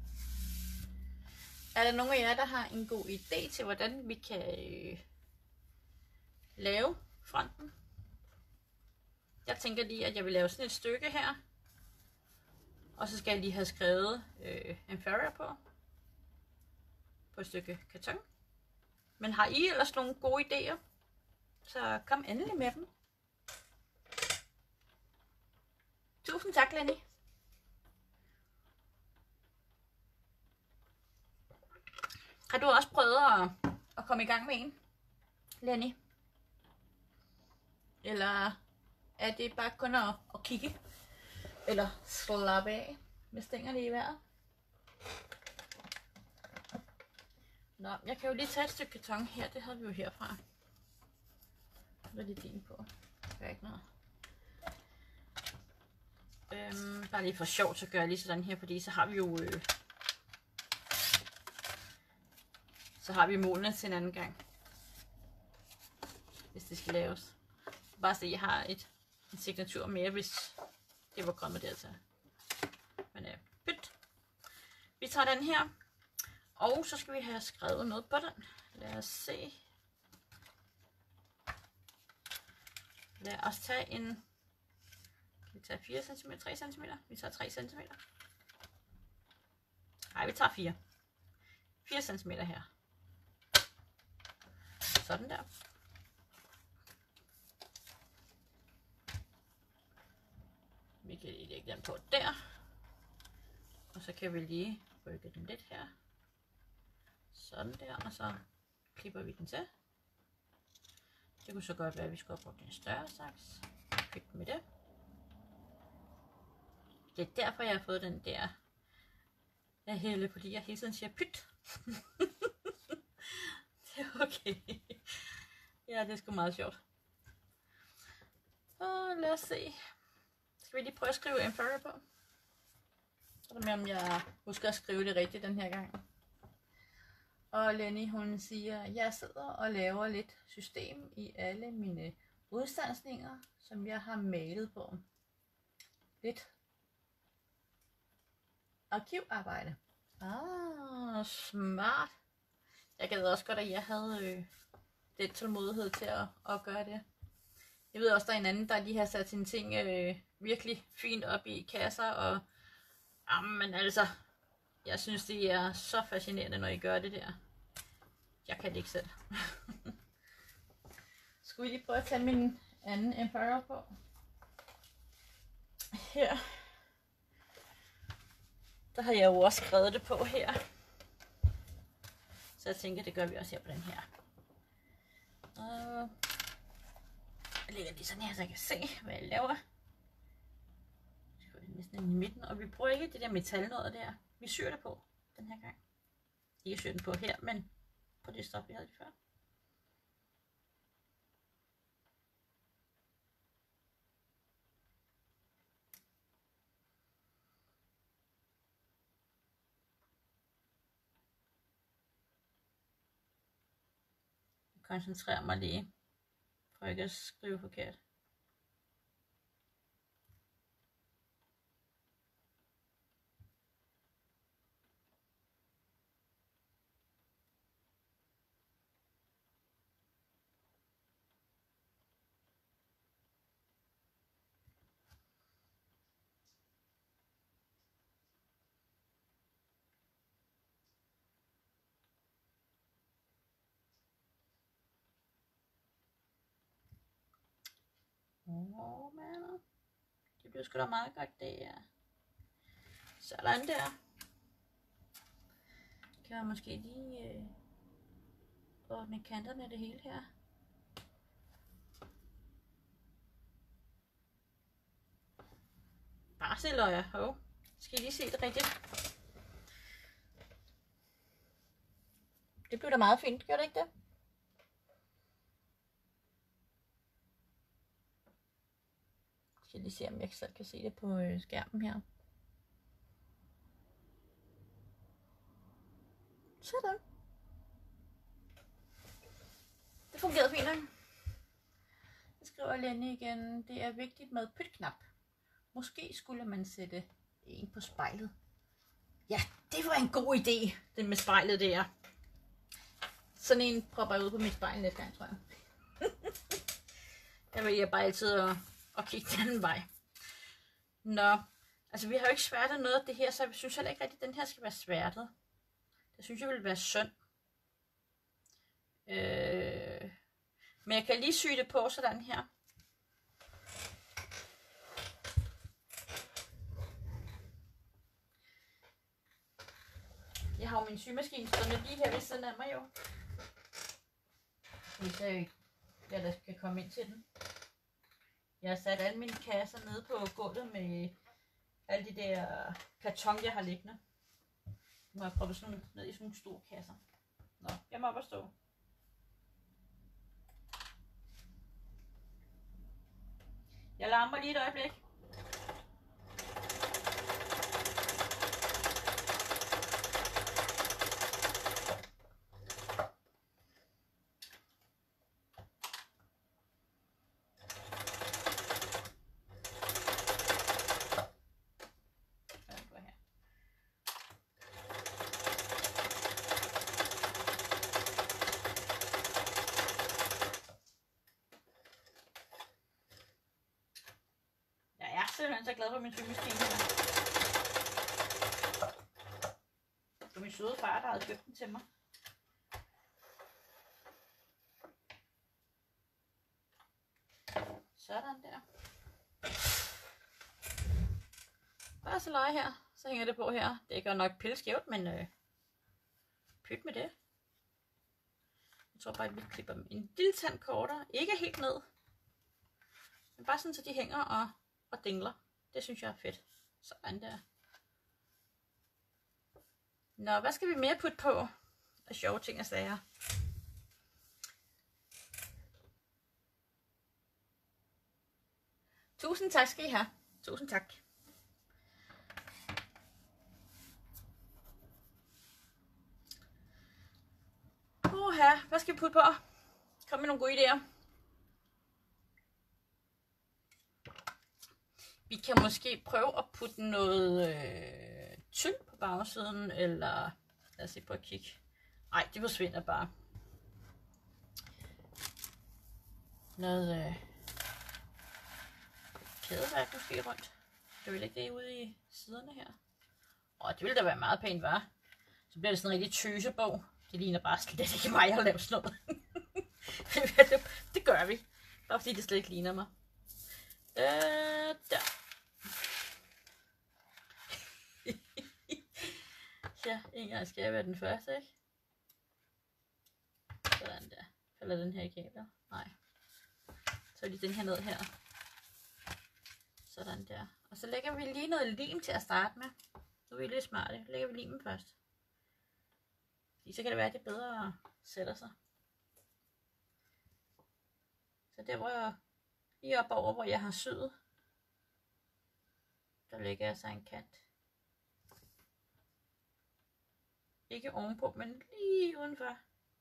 Er der nogen af jer, der har en god idé til, hvordan vi kan øh, lave fronten? Jeg tænker lige, at jeg vil lave sådan et stykke her. Og så skal jeg lige have skrevet øh, en farrier på. På et stykke karton. Men har I ellers nogle gode idéer? Så kom endelig med dem. Tusind tak, Lenny. Har du også prøvet at, at komme i gang med en, Lenny? Eller er det bare kun at, at kigge? Eller slappe af med stængerne i vejret? Nå, jeg kan jo lige tage et stykke karton her. Det havde vi jo herfra. Hvad er det din på? Det gør ikke noget. Øhm, bare lige for sjov, så gør jeg lige sådan her, fordi så har vi jo... Øh, så har vi målene til en anden gang. Hvis det skal laves. Bare se, jeg har et, en signatur mere, hvis det var kommet dertil. Men øh, pyt. Vi tager den her. Og så skal vi have skrevet noget på den. Lad os se. Lad os tage en... Vi tager fire centimeter, tre centimeter. Vi tager tre centimeter. Nej, vi tager fire. fire centimeter her. Sådan der. Vi kan lige lægge dem på der. Og så kan vi lige rykke dem lidt her. Sådan der, og så klipper vi den til. Det kunne så godt være, at vi skulle have brugt en større saks. Pyt med det. Det er derfor, jeg har fået den der af Helle, fordi jeg hele tiden siger pyt. Det er okay. Ja, det er sgu meget sjovt. Og lad os se. Skal vi lige prøve at skrive Emperor på? Så er det med, om jeg husker at skrive det rigtigt den her gang. Og Lenny, hun siger, jeg sidder og laver lidt system i alle mine udstansninger, som jeg har malet på. Lidt arkivarbejde. Ah, smart. Jeg gad også godt, at jeg havde øh, lidt tålmodighed til at, at gøre det. Jeg ved også, der er en anden, der lige har sat sine ting øh, virkelig fint op i kasser. Og jamen altså, jeg synes, det er så fascinerende, når I gør det der. Jeg kan det ikke selv. Skal vi lige prøve at tage min anden Emperor på? Her. Der har jeg jo også skrevet det på her. Så jeg tænker, det gør vi også her på den her. Og jeg lægger lige sådan her, så jeg kan se, hvad jeg laver. Så næsten i midten, og vi bruger ikke det der metal noget der. Vi syr det på den her gang. Ikke syr den på her, men på det stof, vi havde før. Jeg koncentrerer mig lige, for ikke at skrive forkert. Åh, oh, man. Det bliver sgu da meget godt, det er. Sådan der. Kan jeg måske lige øh, ordne kanterne af det hele her. Bare se løjer. Hov. Skal I lige se det rigtigt? Det blev da meget fint, gør det ikke det? Jeg skal lige se, om jeg selv kan se det på skærmen her. Sådan. Det fungerede fint nok. Jeg skriver Lenny igen. Det er vigtigt med pytknap. Måske skulle man sætte en på spejlet. Ja, det var en god idé, den med spejlet der. Sådan en propper jeg ud på mit spejl næste gang, tror jeg. Jeg vil jeg bare altid at, at kigge den anden vej. Nå, altså vi har jo ikke sværtet noget af det her, så jeg synes heller ikke rigtigt, at den her skal være sværtet. Det synes jeg vil være synd. Øh, men jeg kan lige sy det på sådan her. Jeg har jo min symaskine stående lige her ved siden af mig jo. Hvis jeg, jeg der skal komme ind til den. Jeg har sat alle mine kasser nede på gulvet med alle de der karton, jeg har liggende. Nu har jeg prøvet sådan ned i sådan nogle store kasser. Nå, jeg må op og stå. Jeg larmer lige et øjeblik. så glad for min symaskine. Det var min søde far, der havde købt den til mig. Sådan der. Bare så leje her. Så hænger det på her. Det gør nok pilskævt, men øh, pyt med det. Jeg tror bare, at vi klipper dem en lille tand kortere. Ikke helt ned. Men bare sådan, så de hænger og, og dingler. Det synes jeg er fedt. Sådan der. Nå, hvad skal vi mere putte på? Af sjove ting og sager. Tusind tak skal I have. Tusind tak. Oha, hvad skal vi putte på? Kom med nogle gode idéer. Vi kan måske prøve at putte noget øh, tyld på bagsiden, eller lad os se på at kigge. Nej, det forsvinder bare. Noget øh, kædeværk måske rundt. Jeg vil ikke det ude i siderne her. Åh, det ville da være meget pænt, hva'? Så bliver det sådan en rigtig tøsebog. Det ligner bare slet ikke mig, jeg har lavet sådan noget. det, det gør vi. Bare fordi det slet ikke ligner mig. Øh, der. Ja, en gang skal jeg være den første, ikke? Sådan der. Falder den her i kablet? Nej. Så lige den her ned her. Sådan der. Og så lægger vi lige noget lim til at starte med. Nu er vi lidt smarte. Lægger vi limen først. Fordi så kan det være, at det bedre sætter sig. Så der hvor jeg lige op over, hvor jeg har syet, der lægger jeg så en kant. Ikke ovenpå, men lige udenfor.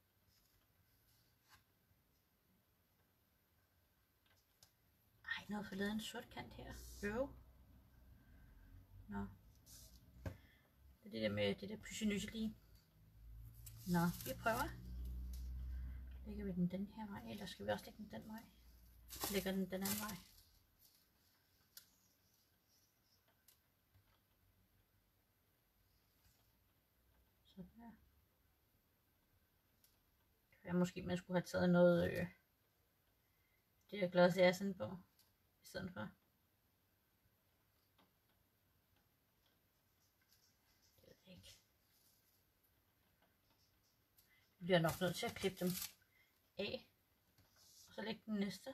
Ej, noget for lavet en sort kant her. Øv. Nå. Det er det der med det der pyssenøse lige. Nå, vi prøver. Lægger vi den den her vej, eller skal vi også lægge den den vej? Lægger den den anden vej. Sådan her. Jeg måske man skulle have taget noget øh, det her glas er sådan på i stedet for. Det ved jeg ikke. Jeg bliver nok nødt til at klippe dem af. Og så lægge den næste.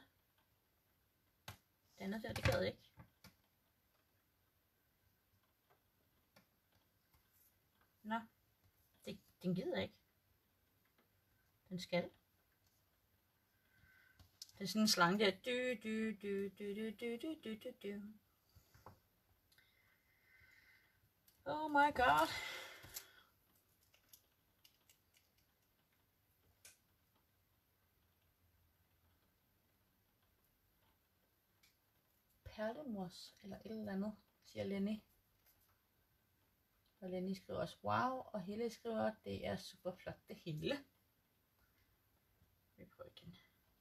Det andet der, det gad jeg ikke. Nå. Det, den gider ikke. Den skal. Det er sådan en slange der. Du, du, du, du, du, du, du, du, du, du. Oh my god. Perlemors eller et eller andet, siger Lenny. Og Lenny skriver også wow, og Helle skriver, det er super flot det hele. Vi prøver igen.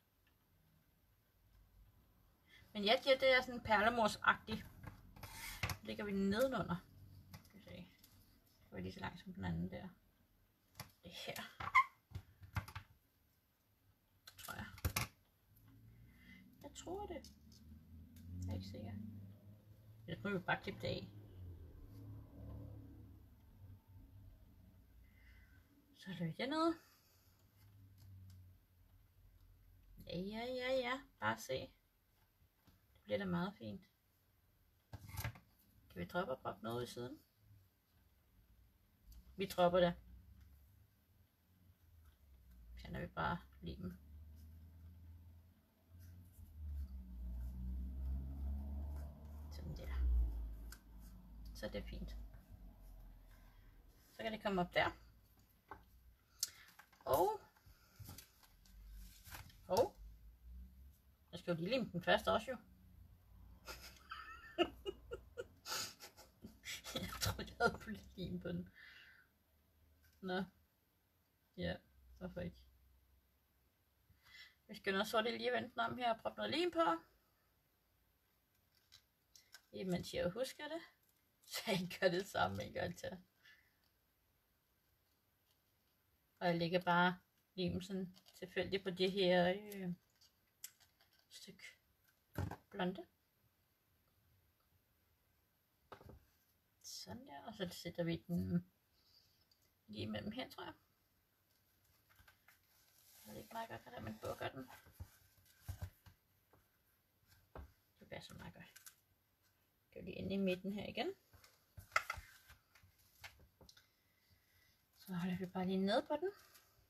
Men ja, det er sådan perlemors-agtigt. Så lægger vi den nedenunder. Skal vi se. Det var lige så langt som den anden der. Det her. Tror jeg. Jeg tror det. Jeg er ikke sikker. Jeg tror, vi bare klippe det af. Så løb jeg ned. Ja, ja, ja, ja. Bare se. Det bliver da meget fint. Kan vi droppe og proppe noget i siden? Vi dropper det. Fjerner vi bare limen. Sådan der. Så det er fint. Så kan det komme op der. Og og jeg skal jo lige lime den først også jo. Jeg tror jeg havde puttet lim på den. Nå. Ja, hvorfor ikke? Vi skal nok så det lige vente om her og proppe noget lim på. imens jeg husker det, så jeg gør det samme en gang til. Og jeg lægger bare lim sådan tilfældigt på det her øh, stykke blonde. Sådan der, og så sætter vi den lige imellem her, tror jeg. Jeg ved ikke meget godt, hvordan man bukker den. Det bliver så meget godt. Det er lige inde i midten her igen. Så holder vi bare lige ned på den.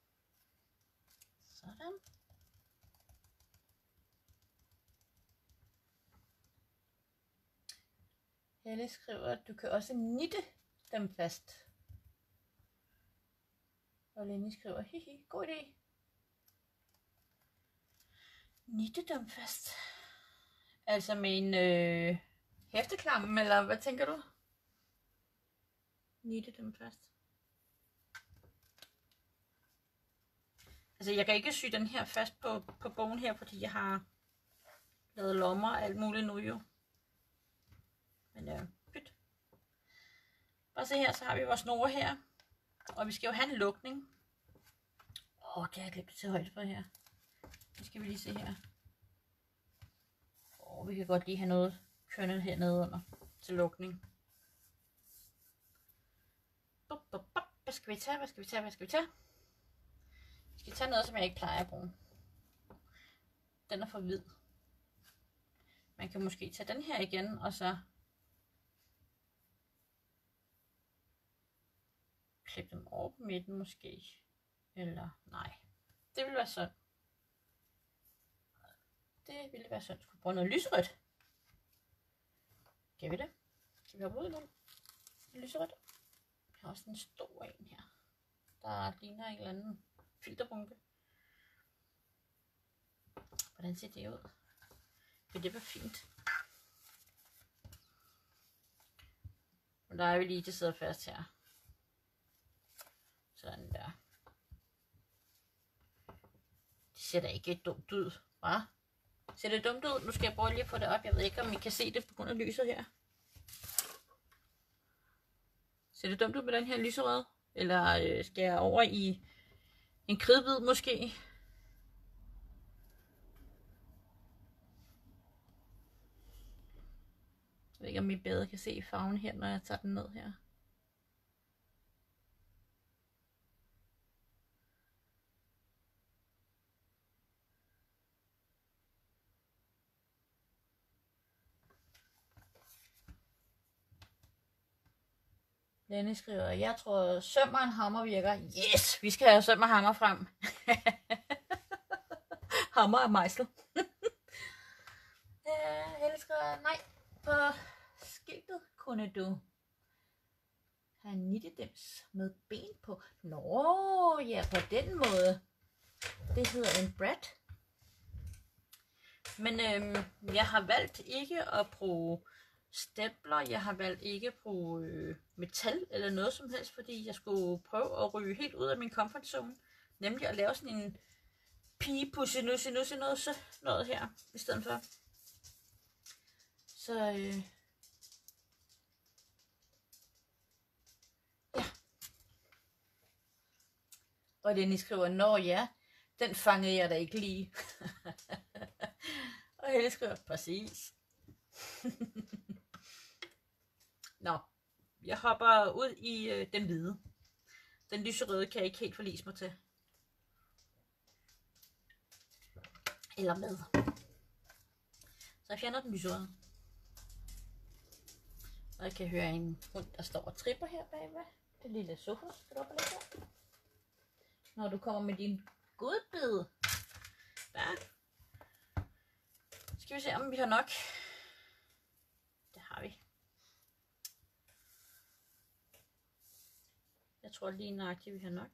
Sådan. Helle skriver, at du kan også nitte dem fast. Og Lenny skriver, hihi, god idé. Nitte dem fast. Altså med en øh, hæfteklamme, eller hvad tænker du? Nitte dem fast. Altså jeg kan ikke sy den her fast på, på bogen her, fordi jeg har lavet lommer og alt muligt nu jo. Men øh, pyt. Bare se her, så har vi vores snore her. Og vi skal jo have en lukning. Åh, oh, det har jeg glemt til højde for her. Det skal vi lige se her. Åh, oh, vi kan godt lige have noget kønnet hernede under til lukning. Bup, bup, bup. Hvad skal vi tage? Hvad skal vi tage? Hvad skal vi tage? Vi skal tage noget, som jeg ikke plejer at bruge. Den er for hvid. Man kan måske tage den her igen, og så klippe dem over på midten måske. Eller nej. Det ville være sådan. Det ville være sådan. Skulle vi bruge noget lysrødt? Kan vi det? Skal vi have brugt noget lysrødt? Jeg har også en stor en her. Der ligner en eller anden filterbunke. Hvordan ser det ud? Vil det være fint? Og der er vi lige, det sidder fast her. Sådan der. Det ser da ikke dumt ud, hva? Ser det dumt ud? Nu skal jeg prøve lige at få det op. Jeg ved ikke, om I kan se det på grund af lyset her. Ser det dumt ud med den her lyserøde? Eller øh, skal jeg over i en kridhvid måske? Jeg ved ikke, om I bedre kan se farven her, når jeg tager den ned her. Lenny skriver, jeg tror søm og en hammer virker. Yes, vi skal have søm og hammer frem. Hammer og mejsel. Helle skriver, nej, på skiltet kunne du have nittedems med ben på. Nå, ja, på den måde. Det hedder en brat. Men øhm, jeg har valgt ikke at bruge stempler. Jeg har valgt ikke at bruge øh, metal eller noget som helst, fordi jeg skulle prøve at ryge helt ud af min comfort zone. Nemlig at lave sådan en pige-pusse nusse nusse noget, noget her i stedet for. Så øh, ja. Og Lenny skriver, nå ja, den fangede jeg da ikke lige. Og Helle skriver, præcis. Nå, jeg hopper ud i øh, den hvide. Den lyserøde kan jeg ikke helt forlise mig til. Eller med. Så jeg fjerner den lyserøde. Og jeg kan høre en hund, der står og tripper her bagved. Det lille Sofus, skal du op og lægge her? Når du kommer med din godbid. Der. Skal vi se, om vi har nok. Det har vi. Jeg tror lige nøjagtigt, vi har nok.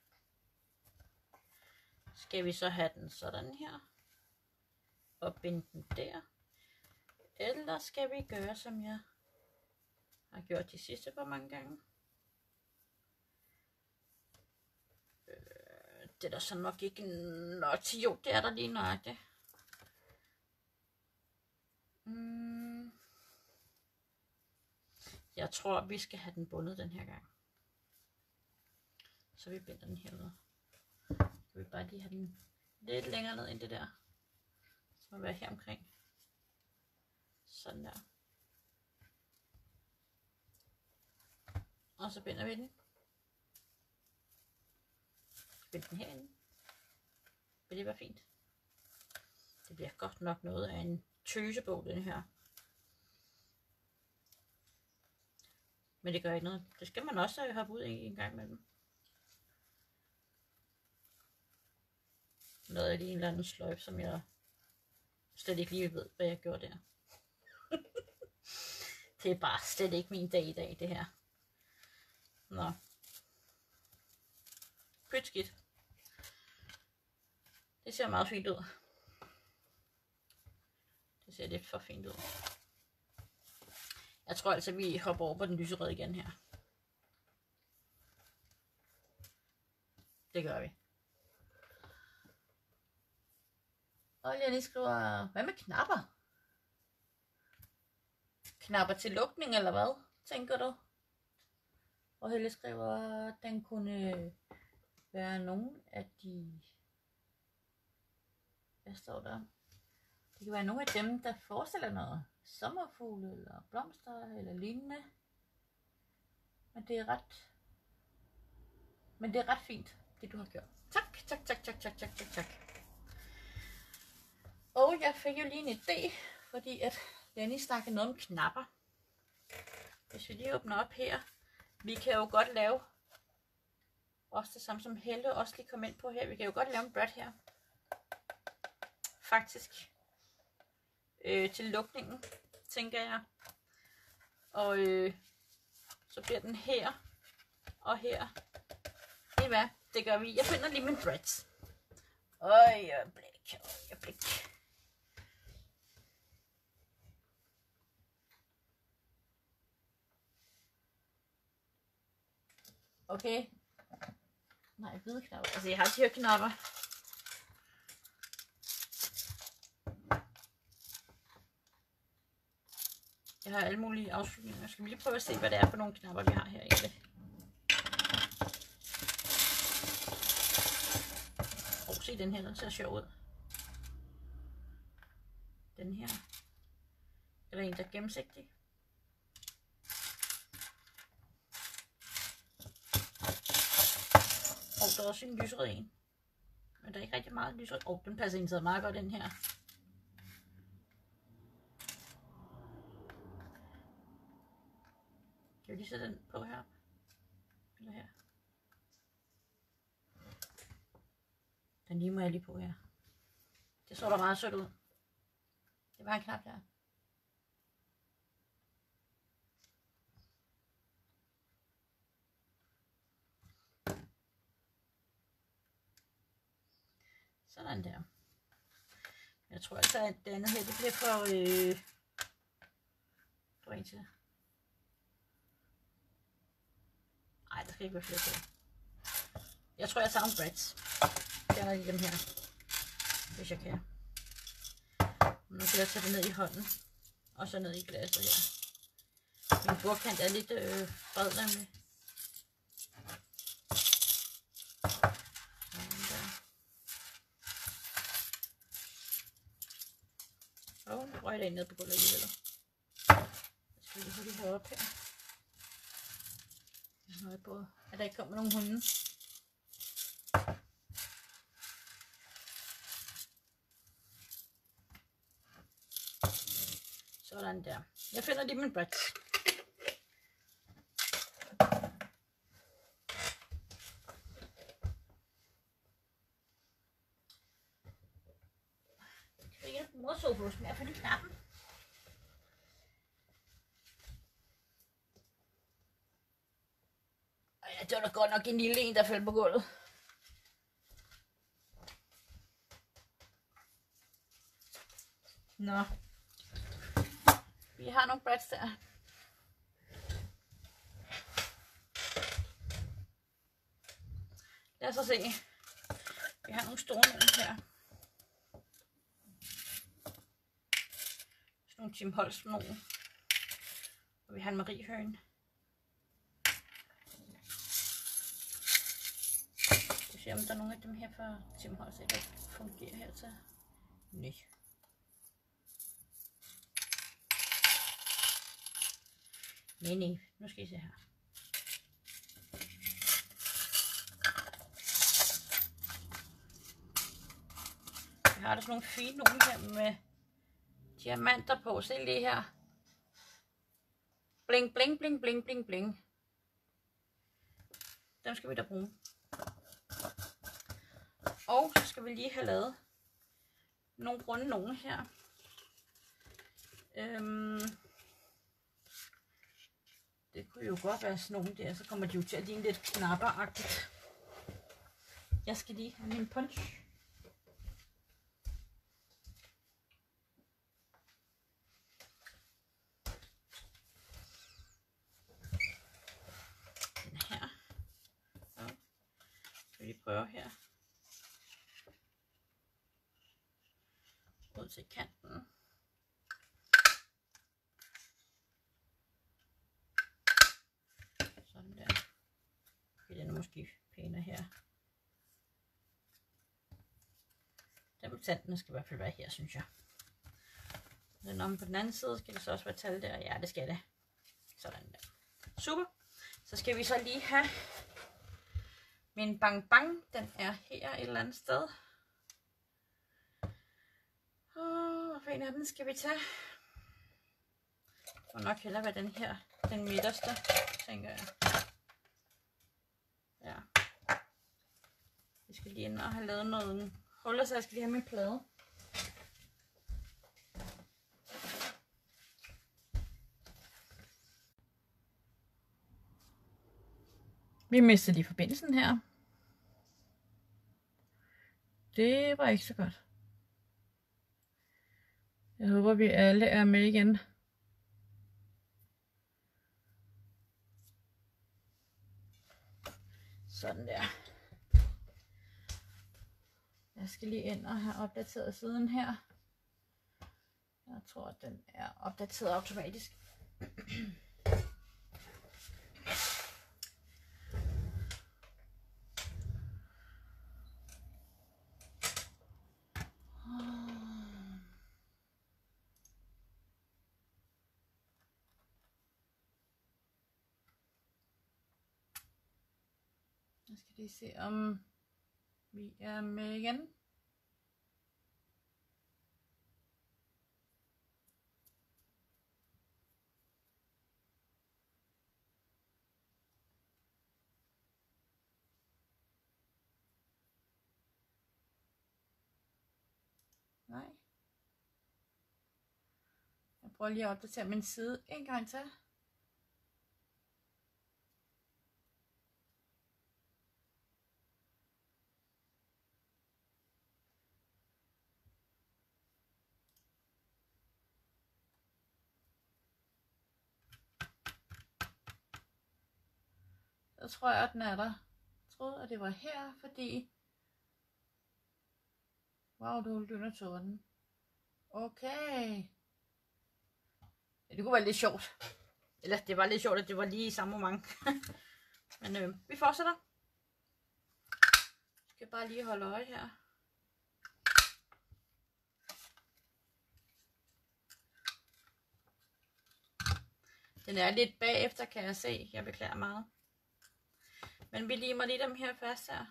Skal vi så have den sådan her. Og binde den der. Eller skal vi gøre, som jeg har gjort de sidste par mange gange. Øh, det er der så nok ikke nok til. Jo, det er der lige nøjagtigt. Mm. Jeg tror, vi skal have den bundet den her gang. Så vi binder den herude. Så vi bare lige have den lidt længere ned end det der. Så må være her omkring. Sådan der. Og så binder vi den. Bind den herinde. Vil det være fint? Det bliver godt nok noget af en tøsebog, den her. Men det gør ikke noget. Det skal man også hoppe ud i en gang med dem. Noget af lige en eller anden sløjf, som jeg slet ikke lige ved, hvad jeg gjorde der. Det er bare slet ikke min dag i dag, det her. Nå. Pyt skidt. Det ser meget fint ud. Det ser lidt for fint ud. Jeg tror altså, vi hopper over på den lyserøde igen her. Det gør vi. Og Lenny skriver, hvad med knapper? Knapper til lukning eller hvad, tænker du? Og Helle skriver, at den kunne være nogle af de... Hvad står der? Det kan være nogle af dem, der forestiller noget. Sommerfugle eller blomster eller lignende. Men det er ret... Men det er ret fint, det du har gjort. Tak, tak, tak, tak, tak, tak, tak, tak. Og jeg fik jo lige en idé, fordi at Lenny snakkede noget om knapper. Hvis vi lige åbner op her. Vi kan jo godt lave, også det samme som Helle også lige kom ind på her. Vi kan jo godt lave en brad her. Faktisk. Øh, til lukningen, tænker jeg. Og øh, så bliver den her og her. Det er hvad? Det gør vi. Jeg finder lige min brads. Øjeblik, øjeblik. Okay. Nej, hvide knapper. Altså, jeg har de her knapper. Jeg har alle mulige afslutninger. Skal vi lige prøve at se, hvad det er for nogle knapper, vi har her egentlig. Åh, se den her, den ser sjov ud. Den her. Er der en, der er gennemsigtig? Og der er også en lyserød en. Men der er ikke rigtig meget lyserød. Åh, oh, den passer ind så meget godt, den her. Kan vi lige sætte den på her? Eller her? Den lige må jeg lige på her. Det så da meget sødt ud. Det var en knap der. Sådan der. Jeg tror altså, at det andet her, det bliver for... Øh... For en til. Ej, der skal ikke være flere til. Jeg tror, jeg tager nogle brads. Jeg fjerner lige dem her. Hvis jeg kan. Nu kan jeg tage det ned i hånden. Og så ned i glasset her. Min bordkant er lidt øh, bred nemlig. Åh, oh, nu røg jeg ned på gulvet alligevel. Jeg skal lige have det heroppe her. Jeg har på, at der ikke kommer nogen hunde. Sådan der. Jeg finder lige min brads. Morsofus med at finde knappen. Ej, det var da godt nok en lille en, der faldt på gulvet. Nå. Vi har nogle brads der. Lad os så se. Vi har nogle store nogle her. Nogle Tim Holst nogle. Og vi har en mariehøne. Vi ser, om der er nogle af dem her fra Tim Holtz, der fungerer her til. Nej. Nej, nej. Nu skal I se her. Jeg har der sådan nogle fine nogle her med diamanter på. Se lige her. Bling, bling, bling, bling, bling, bling. Dem skal vi da bruge. Og så skal vi lige have lavet nogle runde nogle her. Øhm, det kunne jo godt være sådan nogle der, så kommer de jo til at ligne lidt knapperagtigt. Jeg skal lige have min punch. Den her. Så skal vi prøve her. Ud til kanten. Sådan der. Okay, den er måske pænere her. Den med tanden skal i hvert fald være her, synes jeg. Den om på den anden side skal det så også være tal der. Ja, det skal det. Sådan der. Super. Så skal vi så lige have min bang bang. Den er her et eller andet sted. Og for en af dem skal vi tage. Det må nok hellere være den her. Den midterste, tænker jeg. Ja. Vi skal lige ind og have lavet noget huller, så jeg skal lige have min plade. Vi mistede lige forbindelsen her. Det var ikke så godt. Jeg håber, vi alle er med igen. Sådan der. Jeg skal lige ind og have opdateret siden her. Jeg tror, at den er opdateret automatisk. Jeg skal lige se, om vi er med igen. Nej. Jeg prøver lige at opdatere min side en gang til. Så tror jeg, at den er der. Jeg troede, at det var her, fordi... Wow, du er lyn og torden. Okay. Ja, det kunne være lidt sjovt. Eller det var lidt sjovt, at det var lige i samme moment. Men øh, vi fortsætter. Jeg skal bare lige holde øje her. Den er lidt bagefter, kan jeg se. Jeg beklager meget. Men vi limer lige dem her fast her.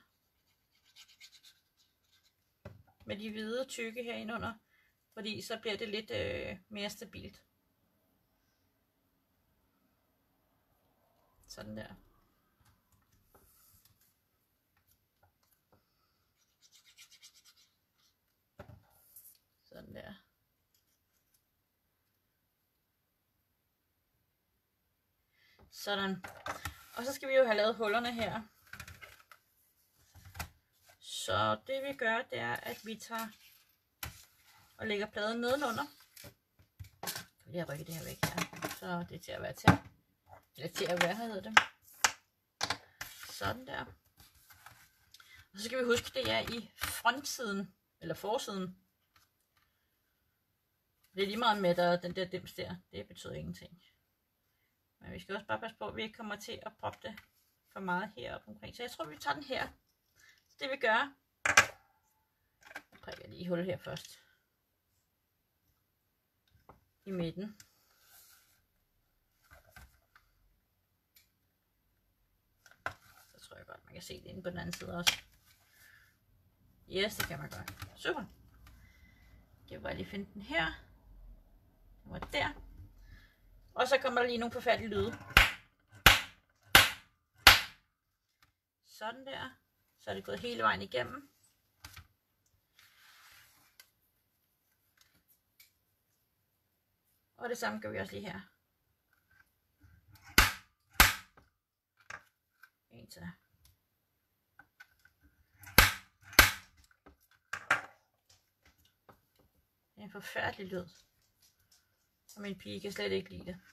Med de hvide tykke herinde under. Fordi så bliver det lidt øh, mere stabilt. Sådan der. Sådan der. Sådan. Og så skal vi jo have lavet hullerne her. Så det vi gør, det er, at vi tager og lægger pladen nedenunder. Jeg rykker det her væk her, så det er til at være til. Eller til at være, hedder det. Sådan der. Og så skal vi huske, det er i frontsiden, eller forsiden. Det er lige meget med, der den der dims der. Det betyder ingenting. Men vi skal også bare passe på, at vi ikke kommer til at proppe det for meget heroppe omkring. Så jeg tror, vi tager den her. Så det vi gør, jeg prikker lige hul her først. I midten. Så tror jeg godt, man kan se det inde på den anden side også. Yes, det kan man godt. Super. Jeg vil bare lige finde den her. Den var der. Og så kommer der lige nogle forfærdelige lyde. Sådan der. Så er det gået hele vejen igennem. Og det samme gør vi også lige her. En til. Det er en forfærdelig lyd. Og min pige kan slet ikke lide det.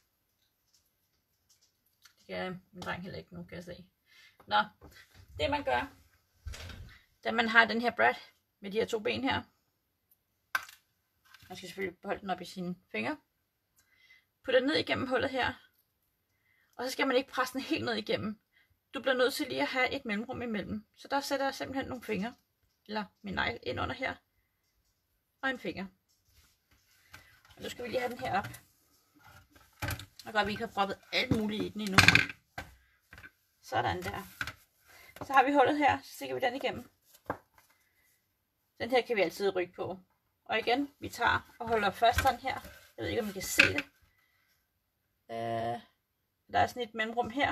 Det kan min dreng heller ikke nu, kan jeg se. Nå, det man gør, da man har den her brat med de her to ben her. Man skal selvfølgelig beholde den op i sine fingre. Putter den ned igennem hullet her. Og så skal man ikke presse den helt ned igennem. Du bliver nødt til lige at have et mellemrum imellem. Så der sætter jeg simpelthen nogle fingre. Eller min negl ind under her. Og en finger. Og nu skal vi lige have den her op. Og godt, vi ikke har proppet alt muligt i den endnu. Sådan der. Så har vi hullet her. Så stikker vi den igennem. Den her kan vi altid rykke på. Og igen, vi tager og holder først sådan her. Jeg ved ikke, om I kan se det. Øh, der er sådan et mellemrum her.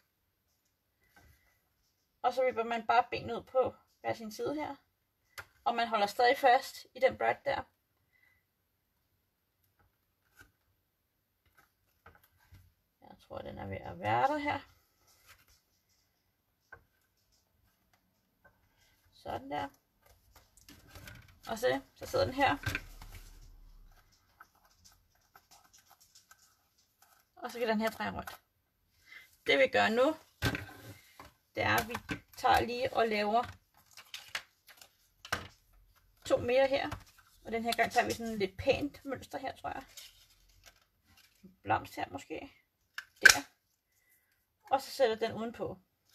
Og så vipper man bare benet ud på hver sin side her. Og man holder stadig fast i den brat der. Jeg tror, den er ved at være der her. Sådan der. Og så, så sidder den her. Og så kan den her dreje rundt. Det vi gør nu, det er, at vi tager lige og laver to mere her. Og den her gang tager vi sådan et lidt pænt mønster her, tror jeg. En blomst her måske. Der. Og så sætter den udenpå.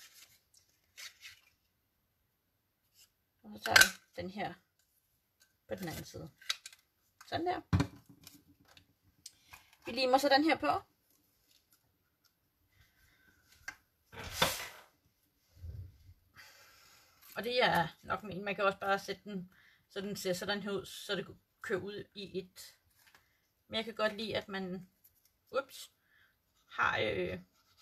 Og så tager vi den her på den anden side. Sådan der. Vi limer så den her på. Og det er nok men. Man kan også bare sætte den, så den ser sådan her ud, så det kører ud i et. Men jeg kan godt lide, at man ups, har, øh,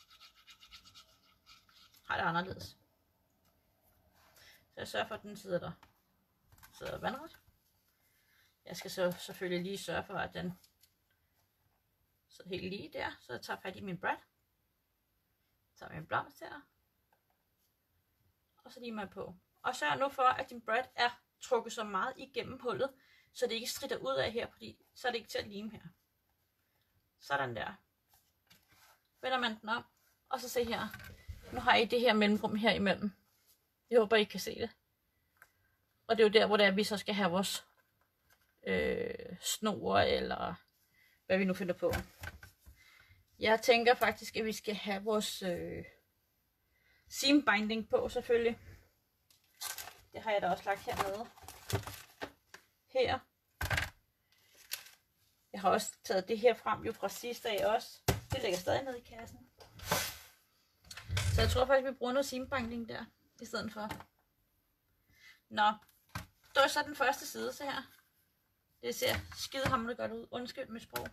har det anderledes. Så jeg sørger for, at den sidder der. Sidder vandret. Jeg skal så selvfølgelig lige sørge for, at den sidder helt lige der. Så jeg tager fat i min brat. Tager min blomst her. Og så limer jeg på. Og sørg nu for, at din brat er trukket så meget igennem hullet, så det ikke stritter ud af her, fordi så er det ikke til at lime her. Sådan der. Vender man den om, og så se her. Nu har I det her mellemrum her imellem. Jeg håber, I kan se det. Og det er jo der, hvor det er, vi så skal have vores øh, snor, eller hvad vi nu finder på. Jeg tænker faktisk, at vi skal have vores øh, seam binding på, selvfølgelig. Det har jeg da også lagt hernede. Her. Jeg har også taget det her frem jo fra sidste af også. Det ligger stadig nede i kassen. Så jeg tror faktisk, vi bruger noget seam binding der i stedet for. Nå, det var så den første side, så her. Det ser skidehamrende godt ud. Undskyld mit sprog.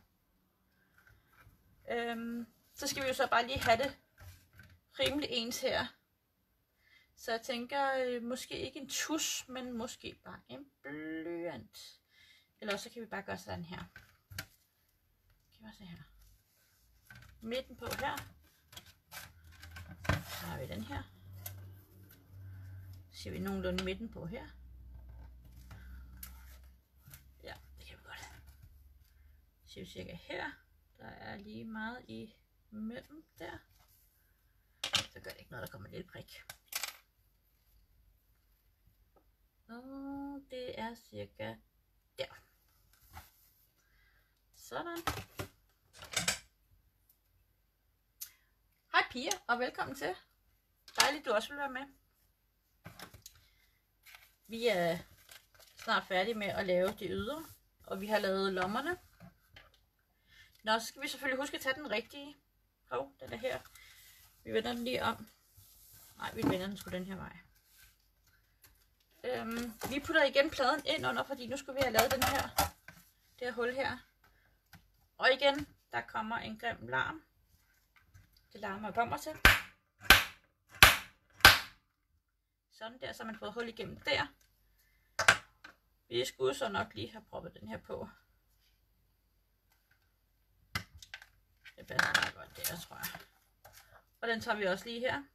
Øhm, så skal vi jo så bare lige have det rimelig ens her. Så jeg tænker øh, måske ikke en tus, men måske bare en blyant. Eller så kan vi bare gøre sådan her. Kan vi se her. Midten på her. Så har vi den her. Så ser vi nogenlunde midten på her. Ja, det kan vi godt. Så ser vi cirka her. Der er lige meget i midten der. Så gør det ikke noget, der kommer en lille prik. Og det er cirka der. Sådan. Pia, og velkommen til. Dejligt, du også vil være med. Vi er snart færdige med at lave det ydre, og vi har lavet lommerne. Nå, så skal vi selvfølgelig huske at tage den rigtige. Hov, oh, den er her. Vi vender den lige om. Nej, vi vender den sgu den her vej. Øhm, vi putter igen pladen ind under, fordi nu skulle vi have lavet den her, det her hul her. Og igen, der kommer en grim larm. Det larmer kommer til. Sådan der, så har man fået hul igennem der. Vi skulle så nok lige have proppet den her på. Det passer meget godt der, tror jeg. Og den tager vi også lige her.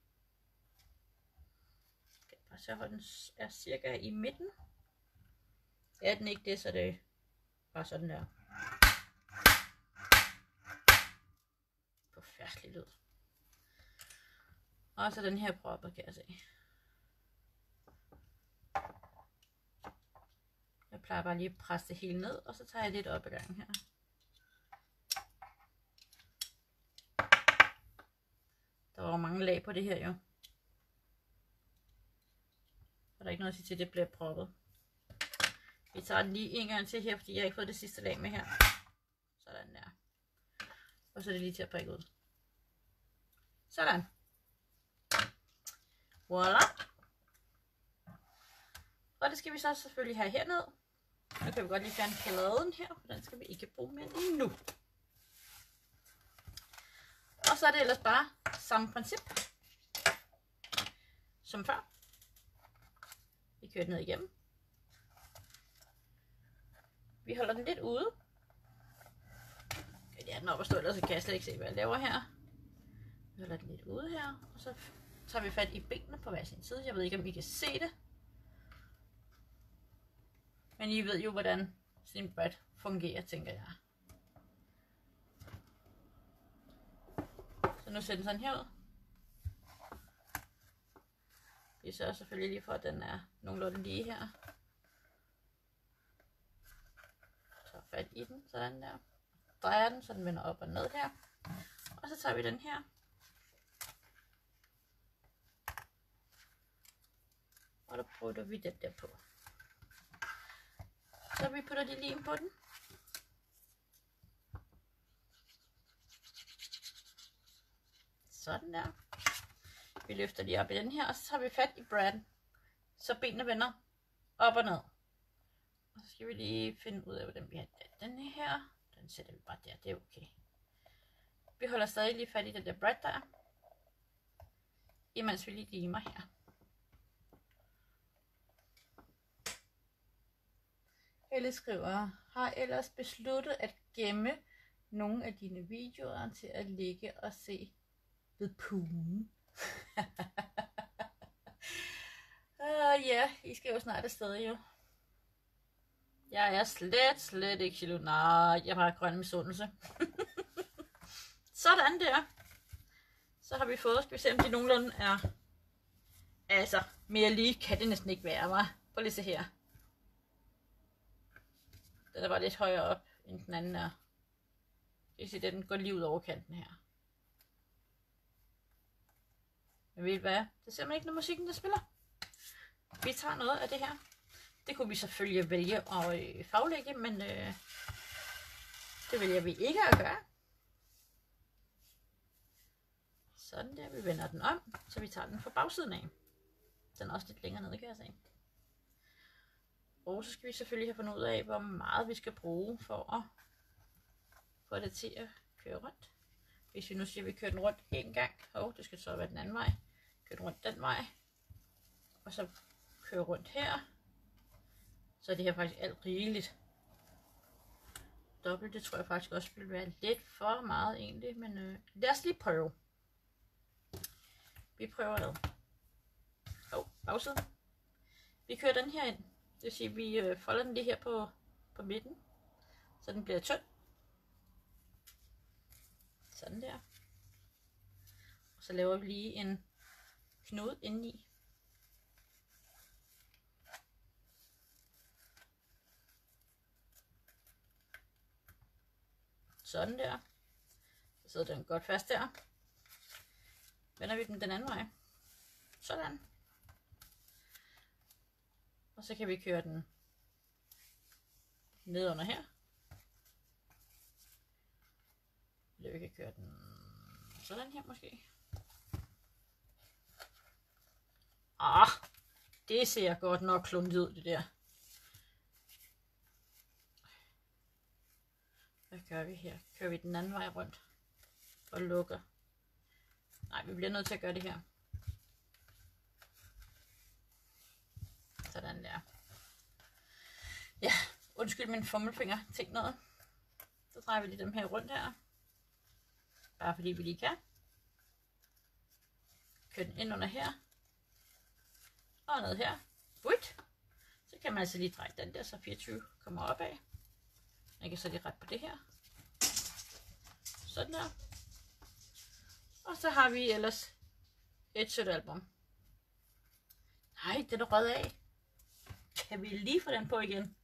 Okay, bare så hvor den er cirka i midten. Er den ikke det, så det er bare sådan der. Forfærdelig lyd. Og så den her proppet, kan jeg se. Jeg plejer bare lige at presse det hele ned, og så tager jeg lidt op ad gangen her. Der var jo mange lag på det her jo. Og der er ikke noget at sige til, at det bliver proppet. Vi tager den lige en gang til her, fordi jeg har ikke fået det sidste lag med her. Sådan der. Og så er det lige til at prikke ud. Sådan. Voilà. Og det skal vi så selvfølgelig have herned. Nu kan vi godt lige fjerne pladen her, for den skal vi ikke bruge mere lige nu. Og så er det ellers bare samme princip som før. Vi kører den ned igennem. Vi holder den lidt ude. Ja, den op at stå, ellers kan jeg slet ikke se, hvad jeg laver her. Vi holder den lidt ude her, og så tager vi fat i benene på hver sin side. Jeg ved ikke, om I kan se det. Men I ved jo, hvordan sådan en bræt fungerer, tænker jeg. Så nu ser den sådan her ud. Vi sørger selvfølgelig lige for, at den er nogenlunde lige her. Så fat i den, sådan der. Drejer den, så den vender op og ned her. Og så tager vi den her. Og der putter vi den der på. Så vi putter det lim på den. Sådan der. Vi løfter lige op i den her, og så tager vi fat i brætten, så benene vender op og ned. Og så skal vi lige finde ud af, hvordan vi har den her. Den sætter vi bare der, det er okay. Vi holder stadig lige fat i den der bræt der, imens vi lige limer her. Helle skriver, har ellers besluttet at gemme nogle af dine videoer til at ligge og se ved poolen. uh, ja, I skal jo snart afsted jo. Jeg er slet, slet ikke jaloux. Nej, jeg har grøn misundelse. Sådan der. Så har vi fået, skal vi se om de nogenlunde er. Altså, mere lige kan det næsten ikke være, hva'? Prøv lige at se her. Den er bare lidt højere op, end den anden er. Det vil sige, at den går lige ud over kanten her. Men ved I hvad? Det ser man ikke, når musikken der spiller. Vi tager noget af det her. Det kunne vi selvfølgelig vælge at øh, faglægge, men øh, det vælger vi ikke at gøre. Sådan der, vi vender den om, så vi tager den fra bagsiden af. Den er også lidt længere nede, kan jeg se. Og så skal vi selvfølgelig have fundet ud af, hvor meget vi skal bruge for at få det til at køre rundt. Hvis vi nu siger, at vi kører den rundt en gang, og det skal så være den anden vej, køre den rundt den vej, og så køre rundt her, så er det her faktisk alt rigeligt. Dobbelt, det tror jeg faktisk også vil være lidt for meget egentlig, men øh, lad os lige prøve. Vi prøver ad. Åh, oh, bagsiden. Vi kører den her ind, det vil sige, at vi øh, folder den lige her på, på midten, så den bliver tynd. Sådan der. Og så laver vi lige en knude indeni. Sådan der. Så sidder den godt fast der. vender vi den den anden vej. Sådan. Og så kan vi køre den ned under her. Eller vi kan køre den sådan her måske. Ah, det ser godt nok kluntet ud, det der. Hvad gør vi her? Kører vi den anden vej rundt og lukker? Nej, vi bliver nødt til at gøre det her. Sådan der. Ja, undskyld min fummelfinger. Tænk noget. Så drejer vi lige dem her rundt her. Bare fordi vi lige kan. Kør den ind under her. Og ned her. Ut. Så kan man altså lige dreje den der, så fireogtyve kommer opad. Jeg kan så lige rette på det her. Sådan der. Og så har vi ellers et sødt album. Nej, den er rød af. Kan vi lige få den på igen?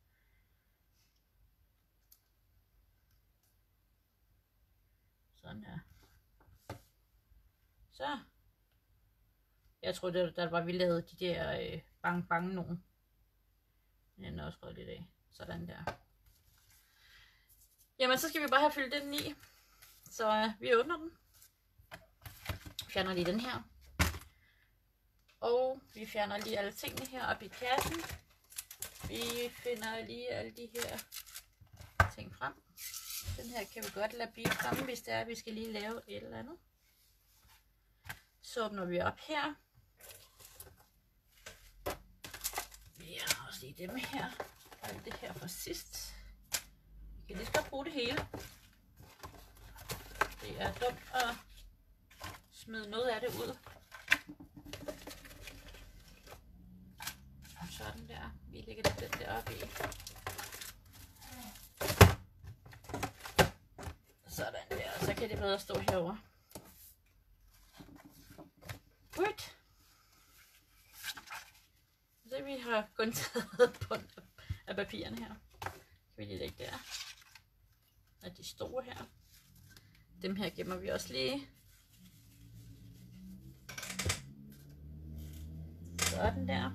Sådan her. Så. Jeg tror det der var vi lavede de der øh, bang bang nogen. Den er også rød lidt af. Sådan der. Jamen så skal vi bare have fyldt den i. Så øh, vi åbner den. Fjerner lige den her. Og vi fjerner lige alle tingene her op i kassen. Vi finder lige alle de her ting frem. Den her kan vi godt lade blive fremme, hvis det er, at vi skal lige lave et eller andet. Så åbner vi op her. Vi har også lige dem her. Og alt det her fra sidst. Vi kan lige så godt bruge det hele. Det er dumt at smide noget af det ud. Sådan der. Vi lægger det den der op i. Sådan der. Og så kan det bedre stå herovre. Good. Så vi har kun taget bund af papirerne her. Kan vi lige lægge der. Og de store her. Dem her gemmer vi også lige. Sådan der.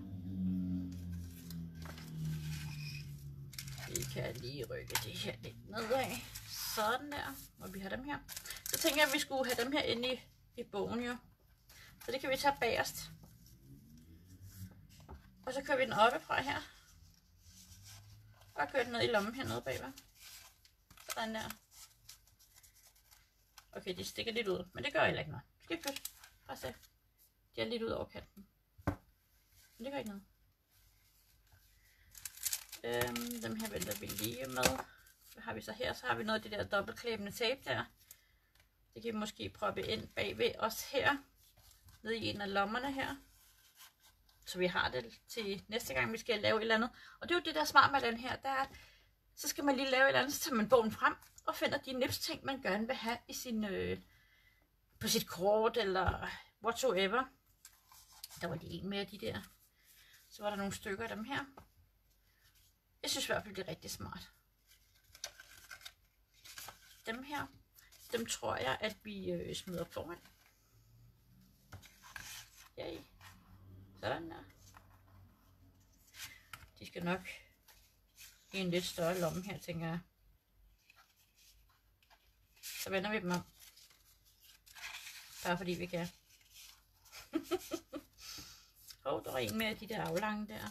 Vi kan lige rykke det her lidt nedad. Sådan der. Og vi har dem her. Så tænker jeg, at vi skulle have dem her inde i, i bogen jo. Så det kan vi tage bagerst. Og så kører vi den oppefra her. Og kører den ned i lommen hernede bagved. Sådan der. Okay, de stikker lidt ud, men det gør heller ikke noget. Skib godt. Bare se. De er lidt ud over kanten. Men det gør ikke noget. Øhm, dem her venter vi lige med. Hvad har vi så her? Så har vi noget af det der dobbeltklæbende tape der. Det kan vi måske proppe ind bagved os her. Nede i en af lommerne her. Så vi har det til næste gang vi skal lave et eller andet. Og det er jo det der smart med den her. Der er, så skal man lige lave et eller andet, så tager man bogen frem. Og finder de nipsting man gerne vil have i sin, øh, på sit kort eller whatsoever. Der var lige en mere af de der. Så var der nogle stykker af dem her. Jeg synes i hvert fald det er rigtig smart. Dem her, dem tror jeg at vi øh, smider op foran. Yay. Sådan der. De skal nok i en lidt større lomme her, tænker jeg. Så vender vi dem om. Bare fordi vi kan. Hov, oh, der var en med de der aflange der.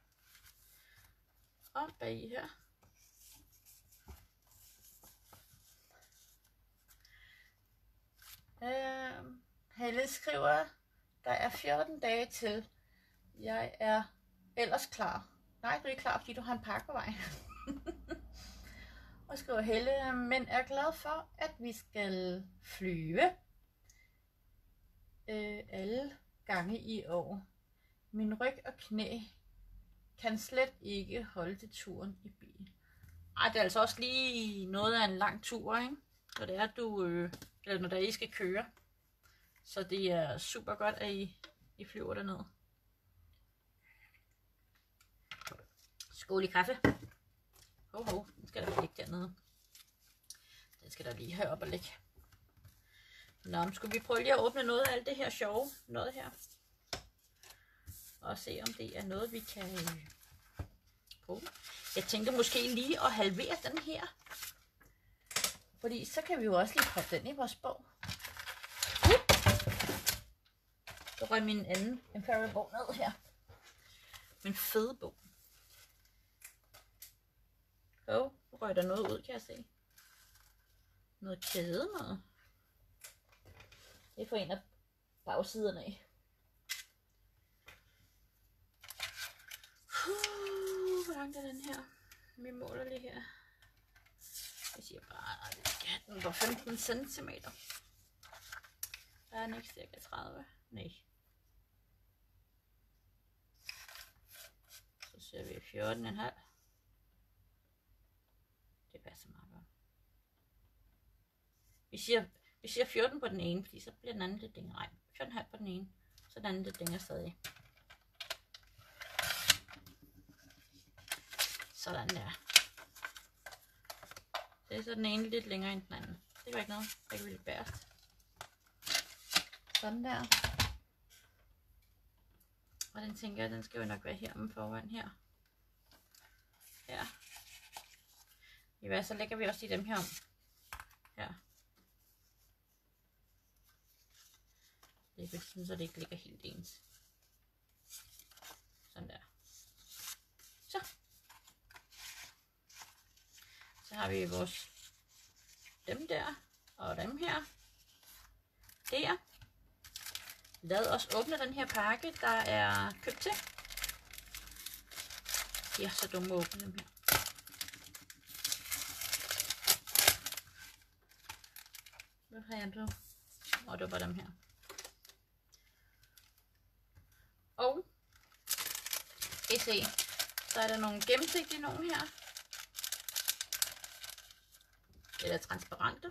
Og bag her. Øh, Helle skriver, der er fjorten dage til. Jeg er ellers klar. Nej, du er ikke klar, fordi du har en pakke på vej. Og skriver Helle, men er glad for, at vi skal flyve øh, alle gange i år. Min ryg og knæ kan slet ikke holde til turen i bil. Ej, det er altså også lige noget af en lang tur, ikke? Når det er, du, øh, eller når der I skal køre. Så det er super godt, at I, I flyver derned. Skål i kaffe. Hov, hov, den skal der ligge dernede. Den skal der lige herop og ligge. Nå, men skulle vi prøve lige at åbne noget af alt det her sjove noget her? Og se om det er noget, vi kan bruge. Jeg tænkte måske lige at halvere den her. Fordi så kan vi jo også lige proppe den i vores bog. Så røg min anden Imperial bog ned her. Min fede bog. Åh, oh, nu røg der noget ud, kan jeg se. Noget kæde noget. Det er for en af bagsiderne af. Uh, hvor langt er den her? Vi måler lige her. Jeg siger bare, at vi skal have den på femten centimeter. Der er den ikke cirka tredive. Nej. Så ser vi fjorten komma fem. Det passer meget godt. Vi siger, vi siger fjorten på den ene, fordi så bliver den anden lidt ding. Nej, fjorten komma fem på den ene. Så den anden lidt dinger stadig. Sådan der. Det er så den ene lidt længere end den anden. Det var ikke noget. Der kan vi lidt bærest. Sådan der. Og den tænker jeg, den skal jo nok være her om foran her. Her. I hvad, så lægger vi også i dem her om. Her. Det er sådan, så det ikke ligger helt ens. Sådan der. Så. Så har vi vores dem der og dem her. Der. Lad os åbne den her pakke, der er købt til. Jeg er så dumme at åbne dem her. Hvad har jeg nu? Og det var dem her. Og kan I se, så er der nogle gennemsigtige nogle her. Eller transparente.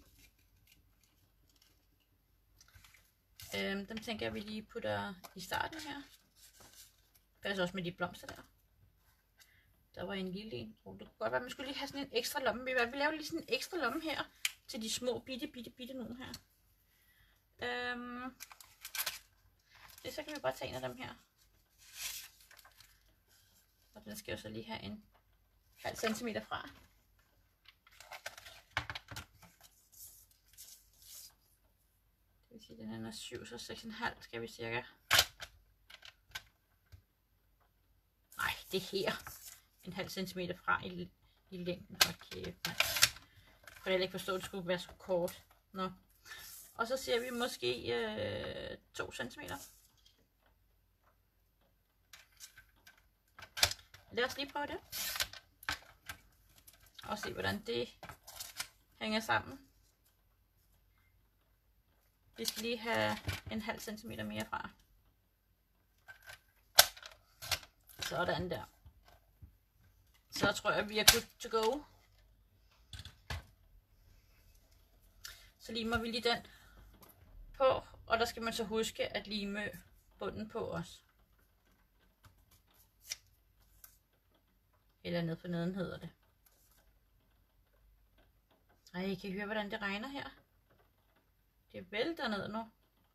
Øhm, dem tænker jeg, vi lige putter i starten her. Passer også med de blomster der. Der var en lille en. Oh, det kunne godt være, at man skulle lige have sådan en ekstra lomme. Vi vil lave lige sådan en ekstra lomme her. Til de små bitte, bitte, bitte nogle her. Øhm, det, så kan vi bare tage en af dem her. Og den skal jo så lige have en halv centimeter fra. Det vil sige, den her er syv, så seks komma fem skal vi cirka. Nej, det her. En halv centimeter fra i, i længden. Okay, man. Jeg kan ikke forstå, at det skulle være så kort. Nå. Og så ser vi måske øh, to centimeter. Lad os lige prøve det. Og se, hvordan det hænger sammen. Vi skal lige have en halv centimeter mere fra. Sådan der. Så tror jeg, vi er good to go. Så limer vi lige den på, og der skal man så huske at lime bunden på også. Eller ned på neden hedder det. Ej, I kan høre, hvordan det regner her. Det vælter ned nu.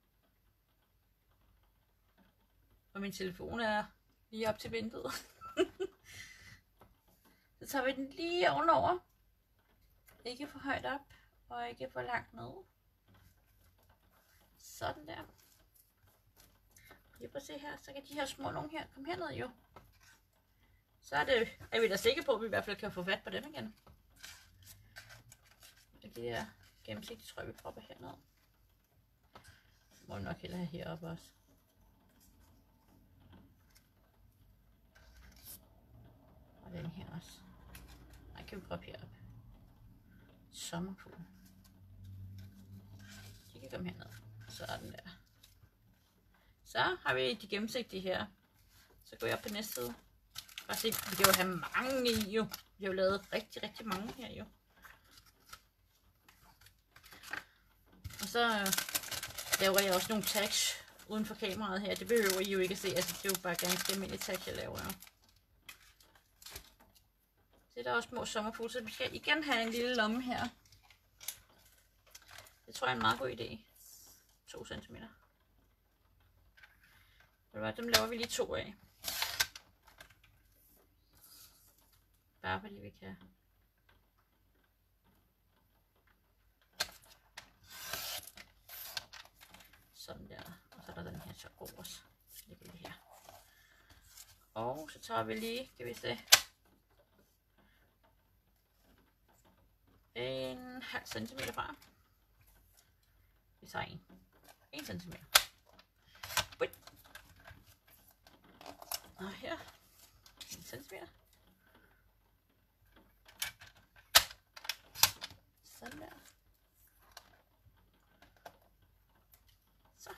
Og min telefon er lige op til vinduet. Så tager vi den lige ovenover. Ikke for højt op, og ikke for langt ned. Sådan der. Lige prøv at se her, så kan de her små nogle her komme herned jo. Så er, det, er vi da sikre på, at vi i hvert fald kan få fat på dem igen. Og de her gennemsigtige tror jeg, vi propper herned. Må vi nok hellere have heroppe også. Og den her også. Nej, kan vi proppe heroppe. Sommerfugl. De kan komme herned. Sådan der. Så har vi de gennemsigtige her. Så går jeg op på næste side. Bare se, vi kan jo have mange i jo. Vi har jo lavet rigtig, rigtig mange her jo. Og så laver jeg også nogle tags uden for kameraet her. Det behøver I jo ikke at se. Altså, det er jo bare ganske almindelige tags, jeg laver jo. Så der er også små sommerfugle, så vi skal igen have en lille lomme her. Det tror jeg er en meget god idé. to centimeter. Dem laver vi lige to af. Bare fordi vi kan. Sådan der. Og så er der den her så god også. Så lægger vi her. Og så tager vi lige, kan vi se, en halv centimeter fra. Vi tager en. En centimeter. Og her. En centimeter. Sådan der. Så.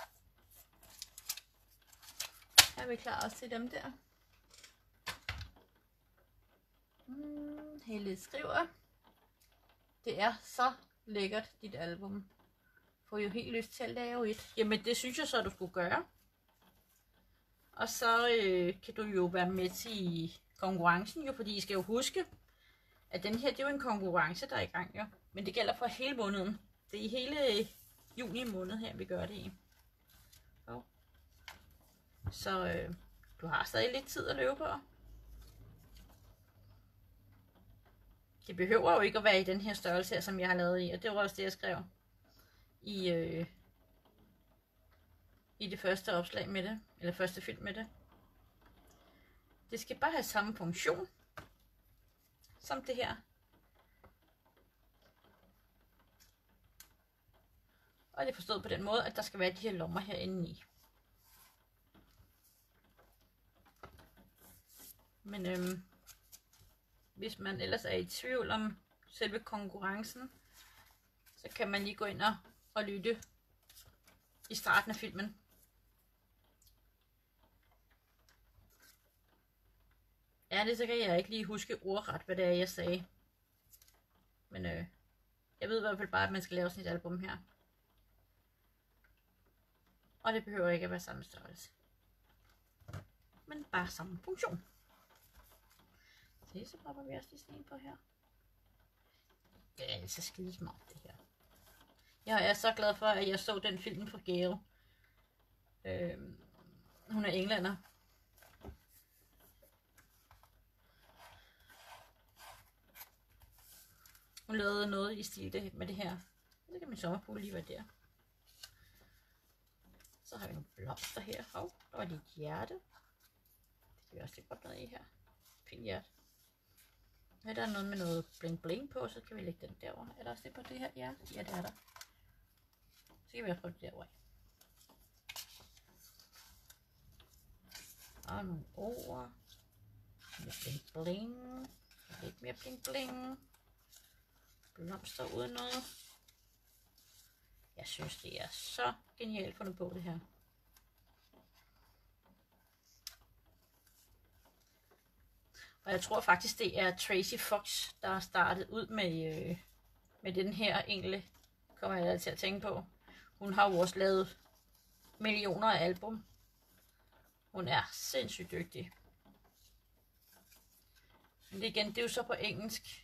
Her er vi klar også til dem der. Mm, Helle skriver. Det er så lækkert, dit album. Får jo helt lyst til at lave et. Jamen det synes jeg så, du skulle gøre. Og så øh, kan du jo være med til konkurrencen jo, fordi I skal jo huske, at den her, det er jo en konkurrence, der er i gang jo. Men det gælder for hele måneden. Det er i hele juni måned her, vi gør det i. Så, så øh, du har stadig lidt tid at løbe på. Det behøver jo ikke at være i den her størrelse her, som jeg har lavet i. Og det var også det, jeg skrev i, øh, i det første opslag med det. Eller første film med det. Det skal bare have samme funktion som det her. Og det er forstået på den måde, at der skal være de her lommer herinde i. Men øhm, hvis man ellers er i tvivl om selve konkurrencen, så kan man lige gå ind og, og lytte i starten af filmen. Ja, det så kan jeg ikke lige huske ordret, hvad det er, jeg sagde. Men øh, jeg ved i hvert fald bare, at man skal lave sådan et album her. Og det behøver ikke at være samme størrelse. Men bare samme funktion. Se, så propper vi også lige sådan en på her. Det er altså skide smart, det her. Jeg er så glad for, at jeg så den film fra Gail. Øh, hun er englænder. Hun lavede noget i stil med det her. Så kan min sommerfugle lige være der. Så har vi nogle blomster her. Hov, der var lige et hjerte. Det kan vi også lægge godt noget i her. Fint hjerte. Her der er noget med noget bling bling på, så kan vi lægge den derovre. Er der også det på det her hjerte? Ja, det er der. Så kan vi også prøve det derovre. Og nogle ord. Med bling bling. Lidt mere bling bling. Blomster uden noget. Jeg synes, det er så genialt fundet på det her. Og jeg tror faktisk, det er Tracy Fox, der har startet ud med, øh, med den her engle. Kommer jeg til at tænke på. Hun har jo også lavet millioner af album. Hun er sindssygt dygtig. Men det igen, det er jo så på engelsk.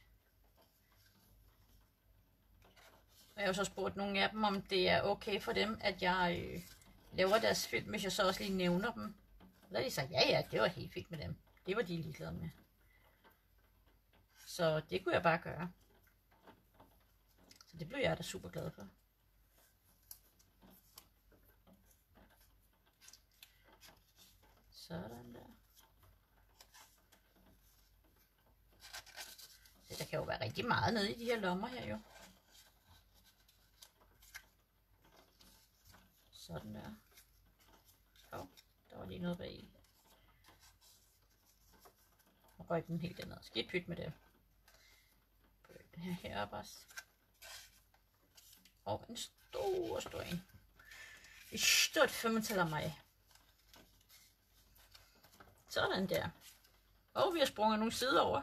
Og jeg har jo så spurgt nogle af dem, om det er okay for dem, at jeg øh, laver deres film, hvis jeg så også lige nævner dem. Og der har de sagt, ja ja, det var helt fint med dem. Det var de ligeglade med. Så det kunne jeg bare gøre. Så det blev jeg da super glad for. Sådan der. Så der kan jo være rigtig meget nede i de her lommer her jo. Sådan der. Hov, der var lige noget bag i. Nu røg den helt derned. Skidt pyt med det. Den her heroppe også. Og en stor, stor en. Et stort femmetal af mig. Sådan der. Og vi har sprunget nogle sider over.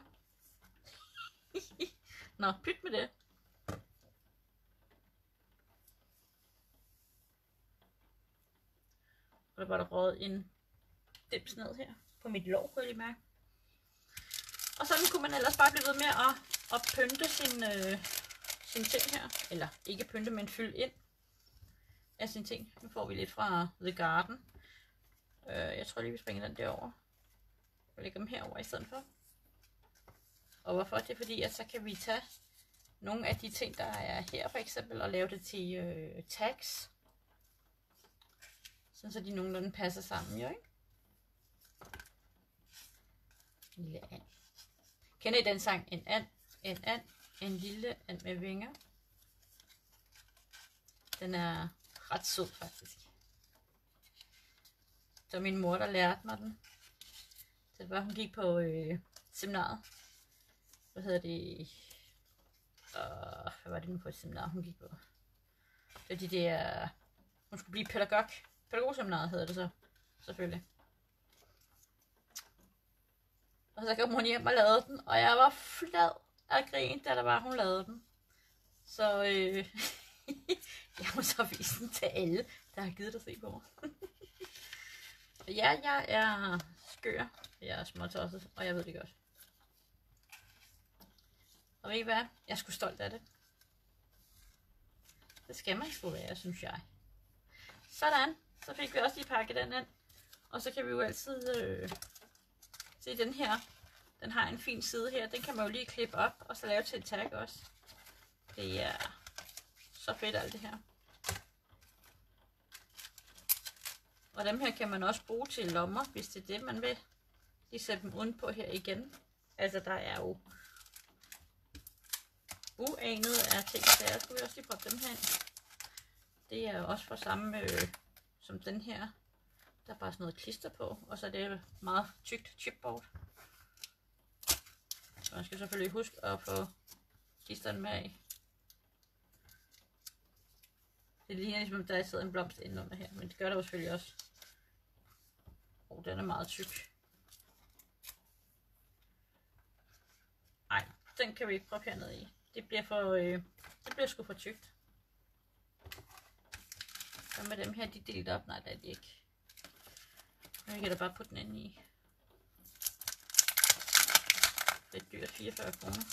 Nå, pyt med det. Og der var der røget en dims ned her på mit lår, kunne jeg lige mærke. Og sådan kunne man ellers bare blive ved med at, at pynte sin, øh, sine ting her. Eller ikke pynte, men fylde ind af sine ting. Nu får vi lidt fra The Garden. Øh, jeg tror lige, vi springer den derover. Jeg lægger dem herover i stedet for. Og hvorfor? Det er fordi, at så kan vi tage nogle af de ting, der er her for eksempel, og lave det til øh, tags. Sådan så de nogenlunde passer sammen, jo ikke? En lille and. Kender I den sang? En and, en and, en lille and med vinger. Den er ret sød faktisk. Det var min mor, der lærte mig den. Det var, hun gik på øh, seminaret. Hvad hedder det? Uh, hvad var det nu for et seminar, hun gik på? Det var de der... Hun skulle blive pædagog. Pædagogseminaret hedder det så. Selvfølgelig. Og så kom hun hjem og lavede den. Og jeg var flad af grin, da der var, hun lavede den. Så øh, jeg må så vise den til alle, der har givet at se på mig. Ja, jeg er skør. Jeg er småtosset, og jeg ved det godt. Og ved I hvad? Jeg er sgu stolt af det. Det skal man sgu være, synes jeg. Sådan. Så fik vi også lige pakket den ind. Og så kan vi jo altid øh, se den her. Den har en fin side her. Den kan man jo lige klippe op og så lave til et tag også. Det er så fedt alt det her. Og dem her kan man også bruge til lommer, hvis det er det, man vil. De sætter dem udenpå her igen. Altså, der er jo uanede af ting, så jeg skulle også lige proppe dem her ind. Det er også for samme øh, som den her. Der er bare sådan noget klister på, og så er det meget tykt chipboard. Så man skal selvfølgelig huske at få klisteren med af. Det ligner ligesom, der sidder en blomst inde under her, men det gør der jo selvfølgelig også. Og oh, den er meget tyk. Nej, den kan vi ikke proppe hernede i. Det bliver for, øh, det bliver sgu for tykt. Hvad med dem her, de delt op? Nej, det er de ikke. Nu kan da bare putte den ind i. Det er dyrt, fireogfyrre kroner.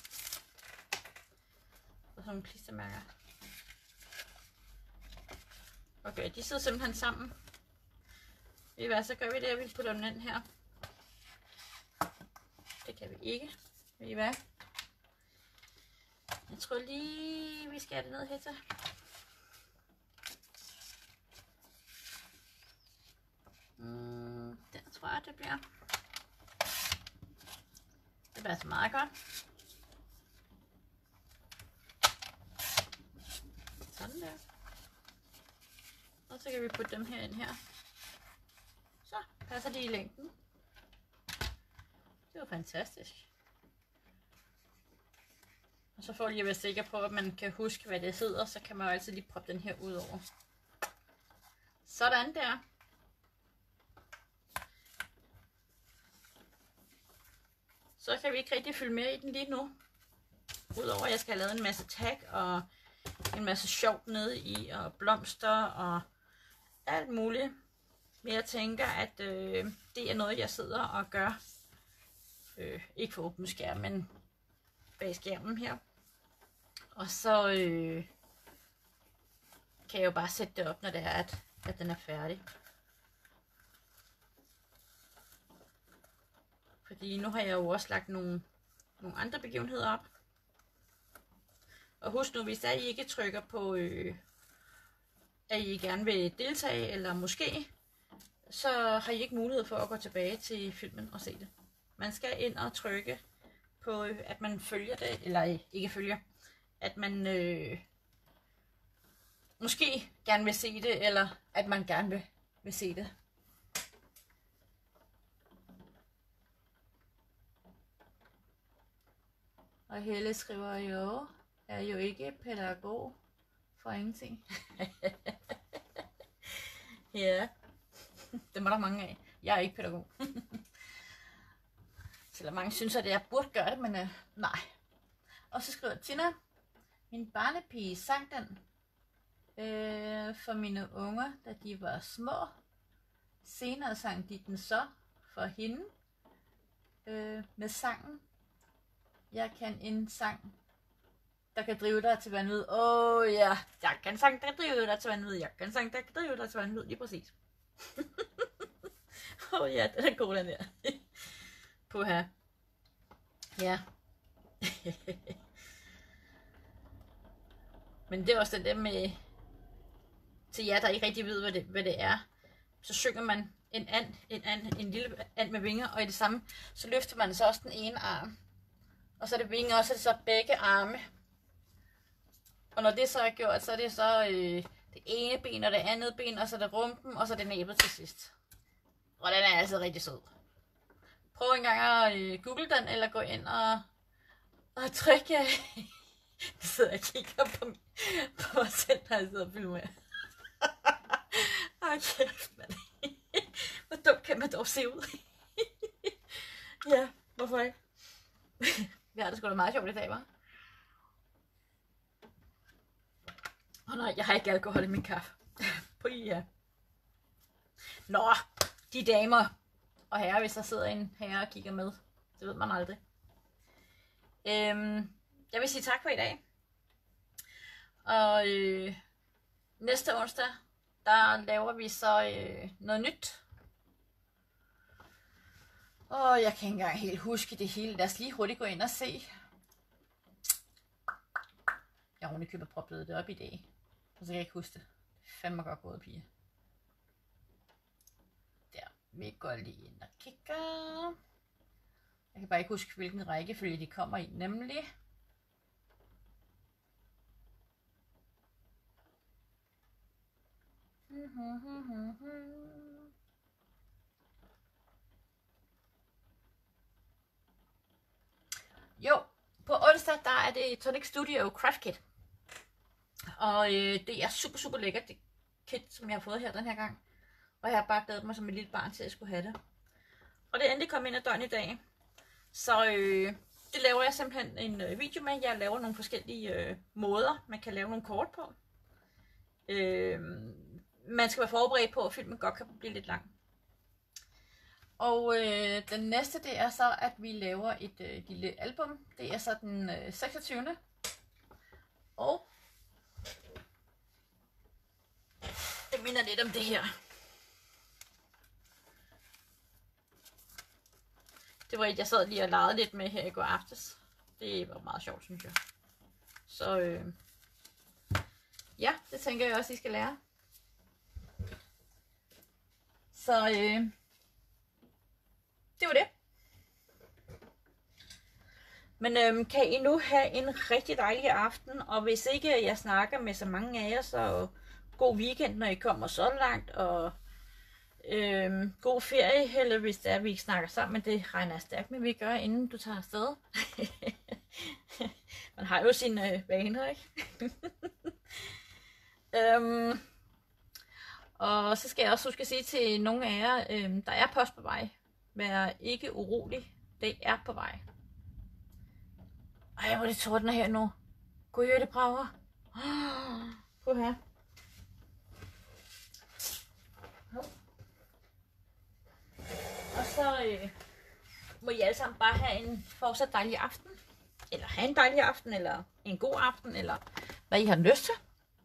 Og sådan nogle klistermærker. Okay, de sidder simpelthen sammen. Ved I hvad, så gør vi det, at vi putter dem ind her. Det kan vi ikke. Ved I hvad? Jeg tror lige, vi skal have det ned her til. Mm, den tror jeg, det bliver. Det bliver så meget godt. Sådan der. Og så kan vi putte dem her ind her. Så passer de i længden. Det var fantastisk. Og så for lige at være sikker på, at man kan huske, hvad det hedder, så kan man jo altid lige proppe den her ud over. Sådan der. Så kan vi ikke rigtig følge med i den lige nu. Udover at jeg skal have lavet en masse tag og en masse sjovt nede i, og blomster og alt muligt. Men jeg tænker, at øh, det er noget, jeg sidder og gør. Øh, ikke for åben skærm, men bag skærmen her. Og så øh, kan jeg jo bare sætte det op, når det er, at, at den er færdig. Fordi nu har jeg jo også lagt nogle, nogle andre begivenheder op. Og husk nu, hvis der I ikke trykker på, øh, at I gerne vil deltage, eller måske, så har I ikke mulighed for at gå tilbage til filmen og se det. Man skal ind og trykke på, at man følger det, eller ikke følger, at man øh, måske gerne vil se det, eller at man gerne vil, vil se det. Og Helle skriver jo, er jo ikke pædagog for ingenting. Ja, det må der mange af. Jeg er ikke pædagog. Selvom mange synes, at jeg burde gøre det, men øh, nej. Og så skriver Tina, min barnepige sang den øh, for mine unger, da de var små. Senere sang de den så for hende øh, med sangen. Jeg kan en sang der kan drive dig til vanvid. Åh oh, ja, jeg kan sang, der kan drive dig til vanvid. Jeg kan sang, der kan drive dig til vanvid. Lige præcis. Åh oh, ja, den er god, den der. På her. Ja. Men det er også den der med, til jer, der ikke rigtig ved, hvad det, hvad det er. Så synger man en and, en and, en lille and med vinger, og i det samme, så løfter man så også den ene arm. Og så er det vinger, og så er det så begge arme. Og når det så er gjort, så er det så øh, det ene ben og det andet ben, og så er det rumpen, og så er det næbet til sidst. Og den er altså rigtig sød. Prøv engang at øh, google den, eller gå ind og, og trykke. Jeg sidder og kigger på, på mig selv, når jeg sidder og filmer. Åh, kæft, mand. Hvor dumt kan man dog se ud? Ja, hvorfor ikke? Vi har det sgu da meget sjovt i dag, hva'? Åh oh, nej, jeg har ikke alkohol i min kaffe. På ja. Nå, de damer og herrer, hvis der sidder en herre og kigger med. Det ved man aldrig. Øhm, jeg vil sige tak for i dag. Og øh, næste onsdag, der laver vi så øh, noget nyt. Og jeg kan ikke engang helt huske det hele. Lad os lige hurtigt gå ind og se. Jeg har købet proppet det op i dag. Og så kan jeg ikke huske det. Fandme godt gået, pige. Der. Vi går lige ind og kigger. Jeg kan bare ikke huske, hvilken rækkefølge de kommer i. Nemlig. Jo, på onsdag der er det Tonic Studio Craft Kit. Og øh, det er super, super lækkert, det kit, som jeg har fået her den her gang. Og jeg har bare glædet mig som et lille barn til at skulle have det. Og det er endelig kommet ind ad døren i dag. Så øh, det laver jeg simpelthen en øh, video med. Jeg laver nogle forskellige øh, måder, man kan lave nogle kort på. Øh, man skal være forberedt på, at filmen godt kan blive lidt lang. Og øh, den næste, det er så, at vi laver et øh, lille album. Det er så den øh, seksogtyvende Og det minder lidt om det her. Det var et, jeg sad lige og legede lidt med her i går aftes. Det var meget sjovt, synes jeg. Så øh, ja, det tænker jeg også, I skal lære. Så øh, det var det. Men øhm, kan I nu have en rigtig dejlig aften, og hvis ikke jeg snakker med så mange af jer, så god weekend, når I kommer så langt, og øhm, god ferie, eller hvis det er, vi ikke snakker sammen, men det regner jeg stærkt med, at vi gør, inden du tager afsted. Man har jo sine øh, vaner, ikke? øhm, og så skal jeg også huske at sige til nogle af jer, øhm, der er post på vej. Vær ikke urolig, det er på vej. Ej, hvor er det tordner her nu. Kunne I høre det brager? Prøv her. Og så øh, må I alle sammen bare have en fortsat dejlig aften. Eller have en dejlig aften, eller en god aften, eller hvad I har lyst til.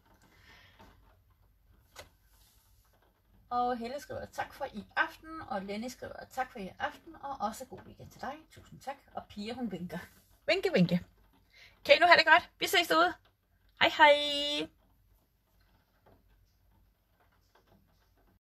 Og Helle skriver tak for i aften, og Lenny skriver tak for i aften, og også god weekend til dig. Tusind tak. Og Pia, hun vinker. Vinke, vinke. Kan I nu have det godt? Vi ses derude. Hej hej.